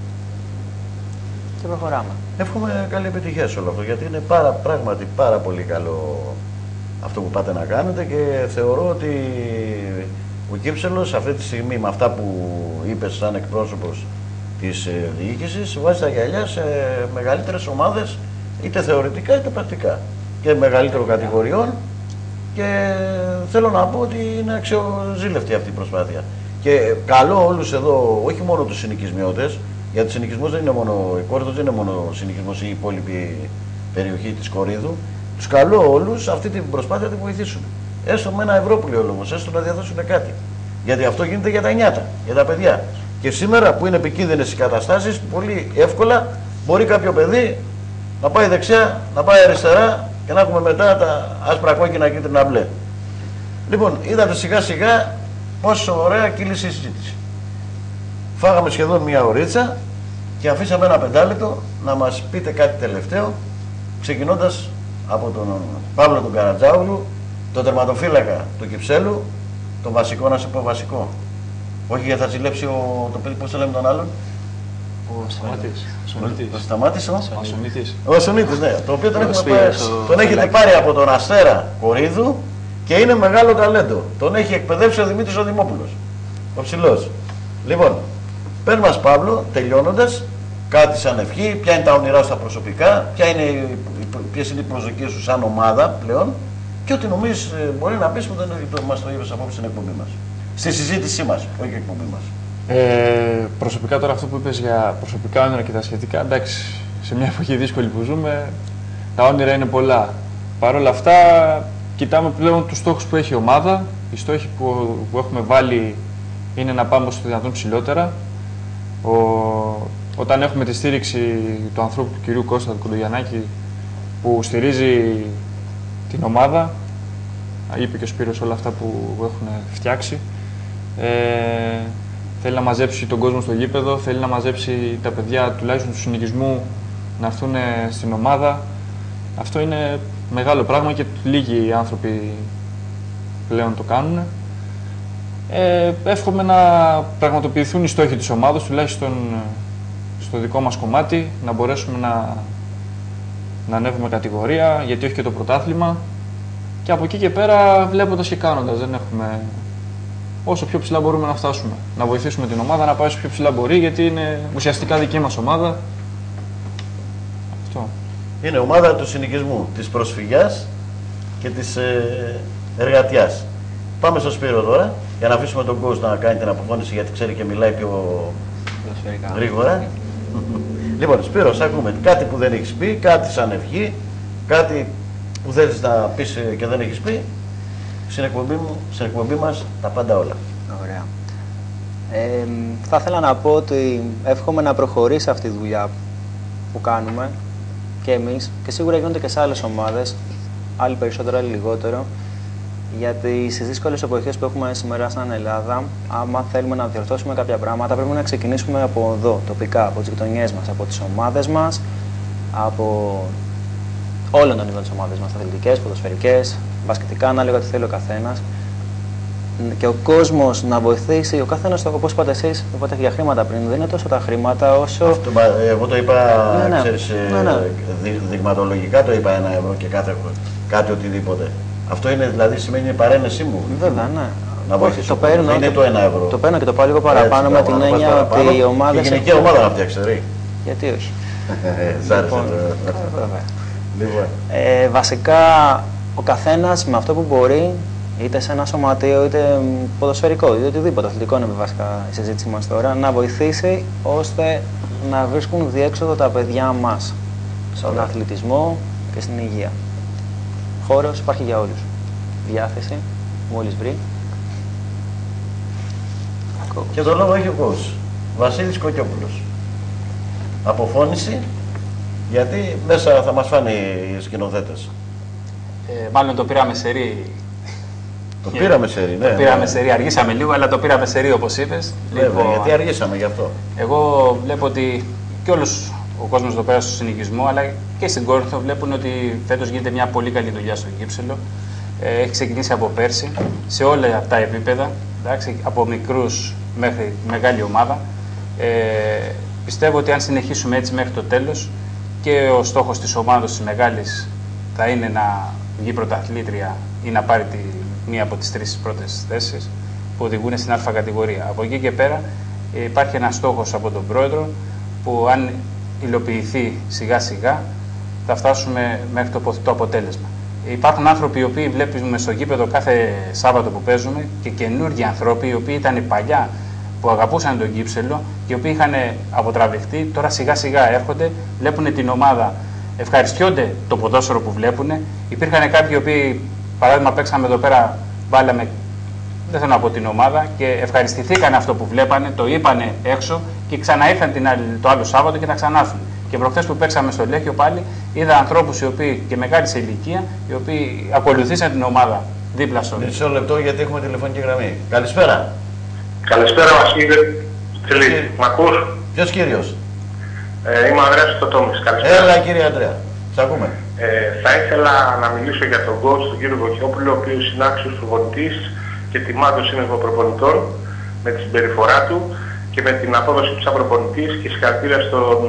Και προχωράμε. Εύχομαι καλή επιτυχία σε όλο αυτό, γιατί είναι πράγματι πάρα πολύ καλό αυτό που πάτε να κάνετε και θεωρώ ότι ο Κύψελος αυτή τη στιγμή με αυτά που είπες σαν εκπρόσωπος της διοίκησης βάζει τα γυαλιά σε μεγαλύτερες ομάδες, είτε θεωρητικά είτε πρακτικά και μεγαλύτερων κατηγοριών, και θέλω να πω ότι είναι αξιοζήλευτη αυτή η προσπάθεια. Και καλώ όλους εδώ, όχι μόνο τους συνοικισμιώτες, γιατί ο συνοικισμός δεν είναι μόνο, η Κόρυθος δεν είναι μόνο ο συνοικισμός ή η υπόλοιπη περιοχή της Κορύδου. Τους καλώ όλους αυτή την προσπάθεια να τη βοηθήσουν. Έστω με €1 που λέει ο λόγος, έστω να διαδώσουν κάτι. Γιατί αυτό γίνεται για τα νιάτα, για τα παιδιά. Και σήμερα που είναι επικίνδυνες οι καταστάσεις, πολύ εύκολα μπορεί κάποιο παιδί να πάει δεξιά, να πάει αριστερά και να έχουμε μετά τα άσπρα, κόκκινα, κίτρινα, μπλε. Λοιπόν, είδατε σιγά σιγά πόσο ωραία κύλησε η συζήτηση. Φάγαμε σχεδόν μία ωρίτσα και αφήσαμε ένα 5 λεπτό να μας πείτε κάτι τελευταίο, ξεκινώντας από τον Παύλο τον Καρατζάουλου, τον τερματοφύλακα του Κυψέλου, τον βασικό, να σε πω βασικό. Όχι γιατί θα ζηλέψει το παιδί, πώς το λέμε τον άλλον. Ο Σταμάτης. Ο Ασονίτης, ναι. Το οποίο τον έχετε πάρει από τον Αστέρα Κορύδου και είναι μεγάλο ταλέντο. Τον έχει εκπαιδεύσει ο Δημήτρης ο Δημόπουλος. Ο ψηλός. Λοιπόν, πες μας Παύλο, τελειώνοντας, κάτι σαν ευχή, ποια είναι τα όνειρά σου στα προσωπικά, ποιες είναι οι προσδοκίες σου σαν ομάδα πλέον και ό,τι νομίζεις μπορεί να πεις που δεν μας το είπες απόψε στην εκπομπή μας. Στη συζήτησή μας, όχι εκπομπή μας. Προσωπικά τώρα αυτό που είπες για προσωπικά όνειρα και τα σχετικά, εντάξει, σε μια εποχή δύσκολη που ζούμε, τα όνειρα είναι πολλά. Παρ' όλα αυτά, κοιτάμε πλέον τους στόχους που έχει η ομάδα. Οι στόχοι που έχουμε βάλει είναι να πάμε στο δυνατόν ψηλότερα. Όταν έχουμε τη στήριξη του ανθρώπου του κυρίου Κώστα του Κοντογιαννάκη που στηρίζει την ομάδα, είπε και ο Σπύρος όλα αυτά που έχουν φτιάξει, θέλει να μαζέψει τον κόσμο στο γήπεδο, θέλει να μαζέψει τα παιδιά τουλάχιστον του συνοικισμού να έρθουν στην ομάδα. Αυτό είναι μεγάλο πράγμα και λίγοι άνθρωποι πλέον το κάνουν. Εύχομαι να πραγματοποιηθούν οι στόχοι της ομάδας, τουλάχιστον στο δικό μας κομμάτι, να μπορέσουμε να ανέβουμε κατηγορία, γιατί όχι και το πρωτάθλημα. Και από εκεί και πέρα, βλέποντας και κάνοντας, δεν έχουμε... Όσο πιο ψηλά μπορούμε να φτάσουμε. Να βοηθήσουμε την ομάδα να πάει όσο πιο ψηλά μπορεί, γιατί είναι ουσιαστικά δική μας ομάδα. Αυτό. Είναι ομάδα του συνοικισμού, της προσφυγιάς και της εργατιάς. Πάμε στο Σπύρο τώρα, για να αφήσουμε τον coach να κάνει την αποφώνηση, γιατί ξέρει και μιλάει πιο γρήγορα. Λοιπόν, Σπύρο, σ' ακούμε. Κάτι που δεν έχεις πει, κάτι σαν ευχή, κάτι που θέλεις να πεις και δεν έχεις πει. Στην εκπομπή μας τα πάντα όλα. Ωραία. Θα ήθελα να πω ότι εύχομαι να προχωρήσει αυτή η δουλειά που κάνουμε και εμείς, και σίγουρα γίνονται και σε άλλες ομάδες, άλλοι περισσότερο, άλλοι λιγότερο. Γιατί στις δύσκολες εποχές που έχουμε σήμερα στην Ελλάδα, άμα θέλουμε να διορθώσουμε κάποια πράγματα, πρέπει να ξεκινήσουμε από εδώ, τοπικά, από τις γειτονιές μας, από τις ομάδες μας, από όλων των είδων τις ομάδες μας, αθλητικές, ποδοσφαιρικές, μπασκετικά, ανάλογα τι θέλει ο καθένας. Και ο κόσμος να βοηθήσει, ο καθένας, όπως είπατε εσείς, είπατε για χρήματα πριν, δεν είναι τόσο τα χρήματα όσο. Αυτό, εγώ το είπα, ξέρεις, δειγματολογικά το είπα 1 ευρώ και κάτι οτιδήποτε. Αυτό είναι, δηλαδή σημαίνει παρένεσή μου. Βέβαια, ναι. Να βοηθήσω. Το παίρνω, είναι το 1 ευρώ. Το παίρνω και το πάω λίγο παραπάνω με την έννοια ότι οι ομάδες. Και γυναικεία ομάδα να φτιάξει, ρε. Γιατί όχι. Σ' άρεσε. Λοιπόν. Βασικά, ο καθένας με αυτό που μπορεί, είτε σε ένα σωματείο, είτε ποδοσφαιρικό, είτε οτιδήποτε αθλητικό είναι βασικά η συζήτηση μας τώρα, να βοηθήσει ώστε να βρίσκουν διέξοδο τα παιδιά μας στον αθλητισμό και στην υγεία. Χώρος υπάρχει για όλους. Διάθεση, μόλις βρει. Και το λόγο έχει ο coach Βασίλης Κοκιόπουλος. Αποφώνηση, γιατί μέσα θα μας φάνε οι σκηνοθέτες. Μάλλον το πήραμε σερί. Το πήραμε σερί, ναι. Το πήραμε σερί, αργήσαμε λίγο, αλλά το πήραμε σερί όπως είπες. Βέβαια, γιατί αργήσαμε γι' αυτό. Εγώ βλέπω ότι και όλος ο κόσμος εδώ πέρα στο συνοικισμό, αλλά και στην Κόρινθο βλέπουν ότι φέτος γίνεται μια πολύ καλή δουλειά στο Κύψελο. Έχει ξεκινήσει από πέρσι, σε όλα τα επίπεδα, εντάξει, από μικρούς μέχρι μεγάλη ομάδα. Πιστεύω ότι αν συνεχίσουμε έτσι μέχρι το τέλος και ο στόχος της ομάδας της μεγάλης θα είναι να βγει πρωταθλήτρια ή να πάρει μία από τις 3 πρώτες θέσεις που οδηγούν στην Α κατηγορία. Από εκεί και πέρα υπάρχει ένας στόχος από τον πρόεδρο που αν υλοποιηθεί σιγά σιγά θα φτάσουμε μέχρι το αποτέλεσμα. Υπάρχουν άνθρωποι οι οποίοι βλέπουμε στο γήπεδο κάθε Σάββατο που παίζουμε και καινούργιοι άνθρωποι οι οποίοι ήταν παλιά που αγαπούσαν τον Κύψελο και οι οποίοι είχαν αποτραβηχτεί, τώρα σιγά σιγά έρχονται, βλέπουν την ομάδα, ευχαριστιόνται το ποδόσφαιρο που βλέπουν. Υπήρχαν κάποιοι οι οποίοι, παράδειγμα, παίξαμε εδώ πέρα, βάλαμε, δεν θέλω να πω την ομάδα, και ευχαριστηθήκαν αυτό που βλέπανε, το είπανε έξω και ξαναήρθαν το άλλο Σάββατο και θα ξανάρθουν. Και προχθές που παίξαμε στο Λέχιο πάλι, είδα ανθρώπους οι οποίοι και μεγάλη σε ηλικία, οι οποίοι ακολουθήσαν την ομάδα δίπλα στο Λέχιο. Μισό λεπτό, γιατί έχουμε τηλεφωνική γραμμή. Καλησπέρα. Καλησπέρα, Βασίλη. Μ' ακούς? Ποιος κύριος? Είμαι ο Ανδρέας Τωτόμης. Καλησπέρα. Έλα, κύριε Ανδρέα. Σ' ακούμε. Θα ήθελα να μιλήσω για τον coach, τον κύριο Κοκιόπουλο, ο οποίος είναι άξιος προπονητής και τιμά τον σύνολο προπονητών με τη συμπεριφορά του και με την απόδοση του σαν προπονητής, και συγχαρητήρια στον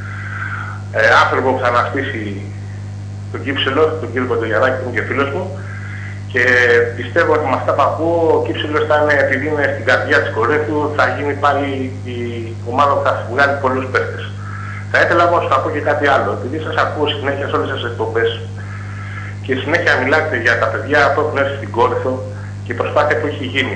άνθρωπο που θα αναστήσει τον Κύψελο, τον κύριο Κοντογιαννάκη, που είναι και φίλος μου. Και πιστεύω ότι με αυτά που ακούω, ο Κύψελος θα είναι, επειδή είναι στην καρδιά της Κορίνθου, θα γίνει πάλι η ομάδα που θα βγάλει πολλούς παίκτες. Θα ήθελα όμως να πω και κάτι άλλο, επειδή σας ακούω συνέχεια σε όλες τις εκπομπές και συνέχεια μιλάτε για τα παιδιά που έχουν έρθει στην Κόρινθο και η προσπάθεια που έχει γίνει.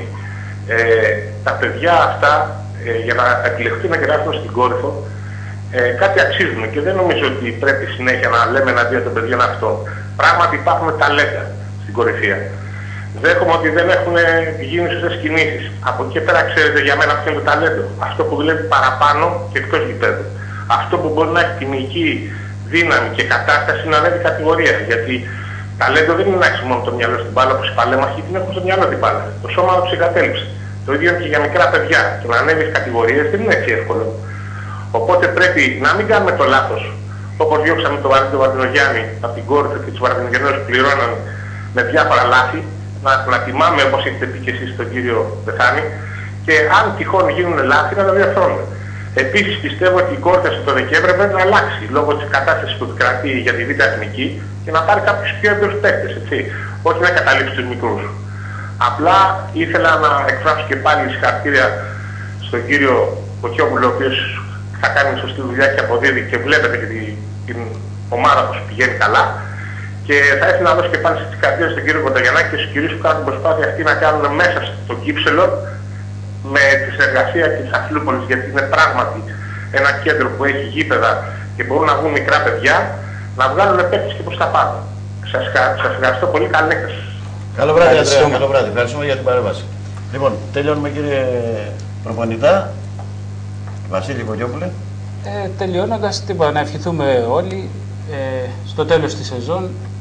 Τα παιδιά αυτά, για να επιλεχθούν να γράφουν στην Κόρινθο, κάτι αξίζουν και δεν νομίζω ότι πρέπει συνέχεια να λέμε εναντίον των παιδιών αυτών. Πράγματι υπάρχουν ταλέντα στην κορυφαία. Δέχομαι ότι δεν έχουν γίνει σωστές κινήσεις. Από εκεί πέρα, ξέρετε, για μένα αυτό είναι το ταλέντο. Αυτό που δουλεύει παραπάνω και εκτός γηπέδου. Αυτό που μπορεί να έχει τιμική δύναμη και κατάσταση να ανέβει κατηγορία. Γιατί ταλέντο δεν είναι να έχει μόνο το μυαλό στην μπάλα, όπως οι παλέμαχοι την έχουν στο μυαλό την μπάλα. Το σώμα του εγκατέλειψε. Το ίδιο είναι και για μικρά παιδιά. Και να ανέβει κατηγορίες δεν είναι έτσι εύκολο. Οπότε πρέπει να μην κάνουμε το λάθος. Όπως διώξαμε τον Βαρδινογιάννη από την Κόρινθο και τους Βαρδινογιαννέους που πληρώναν με διάφορα λάθη, να τιμάμε, όπως έχετε πει και εσείς τον κύριο Πεθάνη, και αν τυχόν γίνουν λάθη να τα διορθώνουμε. Επίσης πιστεύω ότι η Κόρινθο το Δεκέμβριο πρέπει να αλλάξει λόγω της κατάστασης που επικρατεί για τη Β' Εθνική και να πάρει κάποιους πιο έμπειρους παίκτες, έτσι. Όχι να καταλήψει τους μικρούς. Απλά ήθελα να εκφράσω και πάλι συγχαρητήρια στον κύριο Κοκιόπουλο, ο οποίος θα κάνει σωστή δουλειά και αποδίδει και βλέπετε και την ομάδα που πηγαίνει καλά. Και θα ήθελα να δώσω και πάλι στις καρδιές στον κύριο Κοντογιαννάκη και στους κυρίους που κάνουν την προσπάθεια αυτή να κάνουν μέσα στο Κύψελο με τη συνεργασία και της Αθλούπολης, γιατί είναι πράγματι ένα κέντρο που έχει γήπεδα και μπορούν να βγουν μικρά παιδιά, να βγάλουν παίκτες και προς τα πάνω. Σας ευχαριστώ πολύ. Καλή νύχτα. Καλό βράδυ, Ανδρέα. Καλό βράδυ. Ευχαριστούμε για την παρέμβαση. Λοιπόν, τελειώνουμε, κύριε προπονητά. Βασίλη Κοκιόπουλε. Τελειώνοντας, να ευχηθούμε όλοι στο τέλος της σεζόν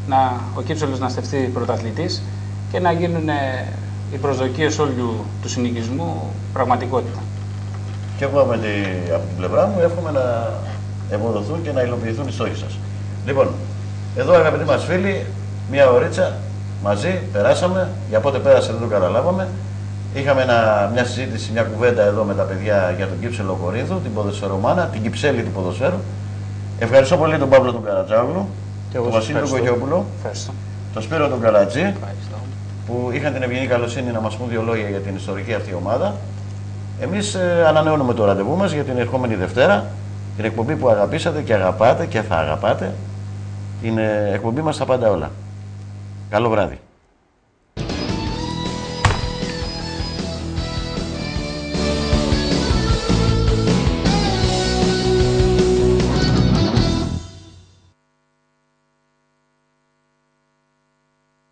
ο Κύψελος να στεφθεί πρωταθλητής και να γίνουν οι προσδοκίες όλου του συνοικισμού πραγματικότητα. Και εγώ από την πλευρά μου εύχομαι να ευοδοθούν και να υλοποιηθούν οι στόχοι σας. Λοιπόν, εδώ αγαπητοί μας φίλοι, μια ωρίτσα μαζί περάσαμε, για πότε πέρασε δεν το καταλάβαμε. Είχαμε μια συζήτηση, μια κουβέντα εδώ με τα παιδιά για τον Κύψελο Κορίνθου, την ποδοσφαιρομάνα, την Κυψέλη του ποδοσφαίρου. Ευχαριστώ πολύ τον Παύλο τον Καρατζάγλου, τον Βασίλη τον Κογιόπουλο, τον Σπύρο τον Καλατζή, που είχαν την ευγενή καλοσύνη να μας πούν 2 λόγια για την ιστορική αυτή ομάδα. Εμείς ανανεώνουμε το ραντεβού μας για την ερχόμενη Δευτέρα, την εκπομπή που αγαπήσατε και αγαπάτε και θα αγαπάτε. Την εκπομπή μας στα πάντα όλα. Καλό βράδυ.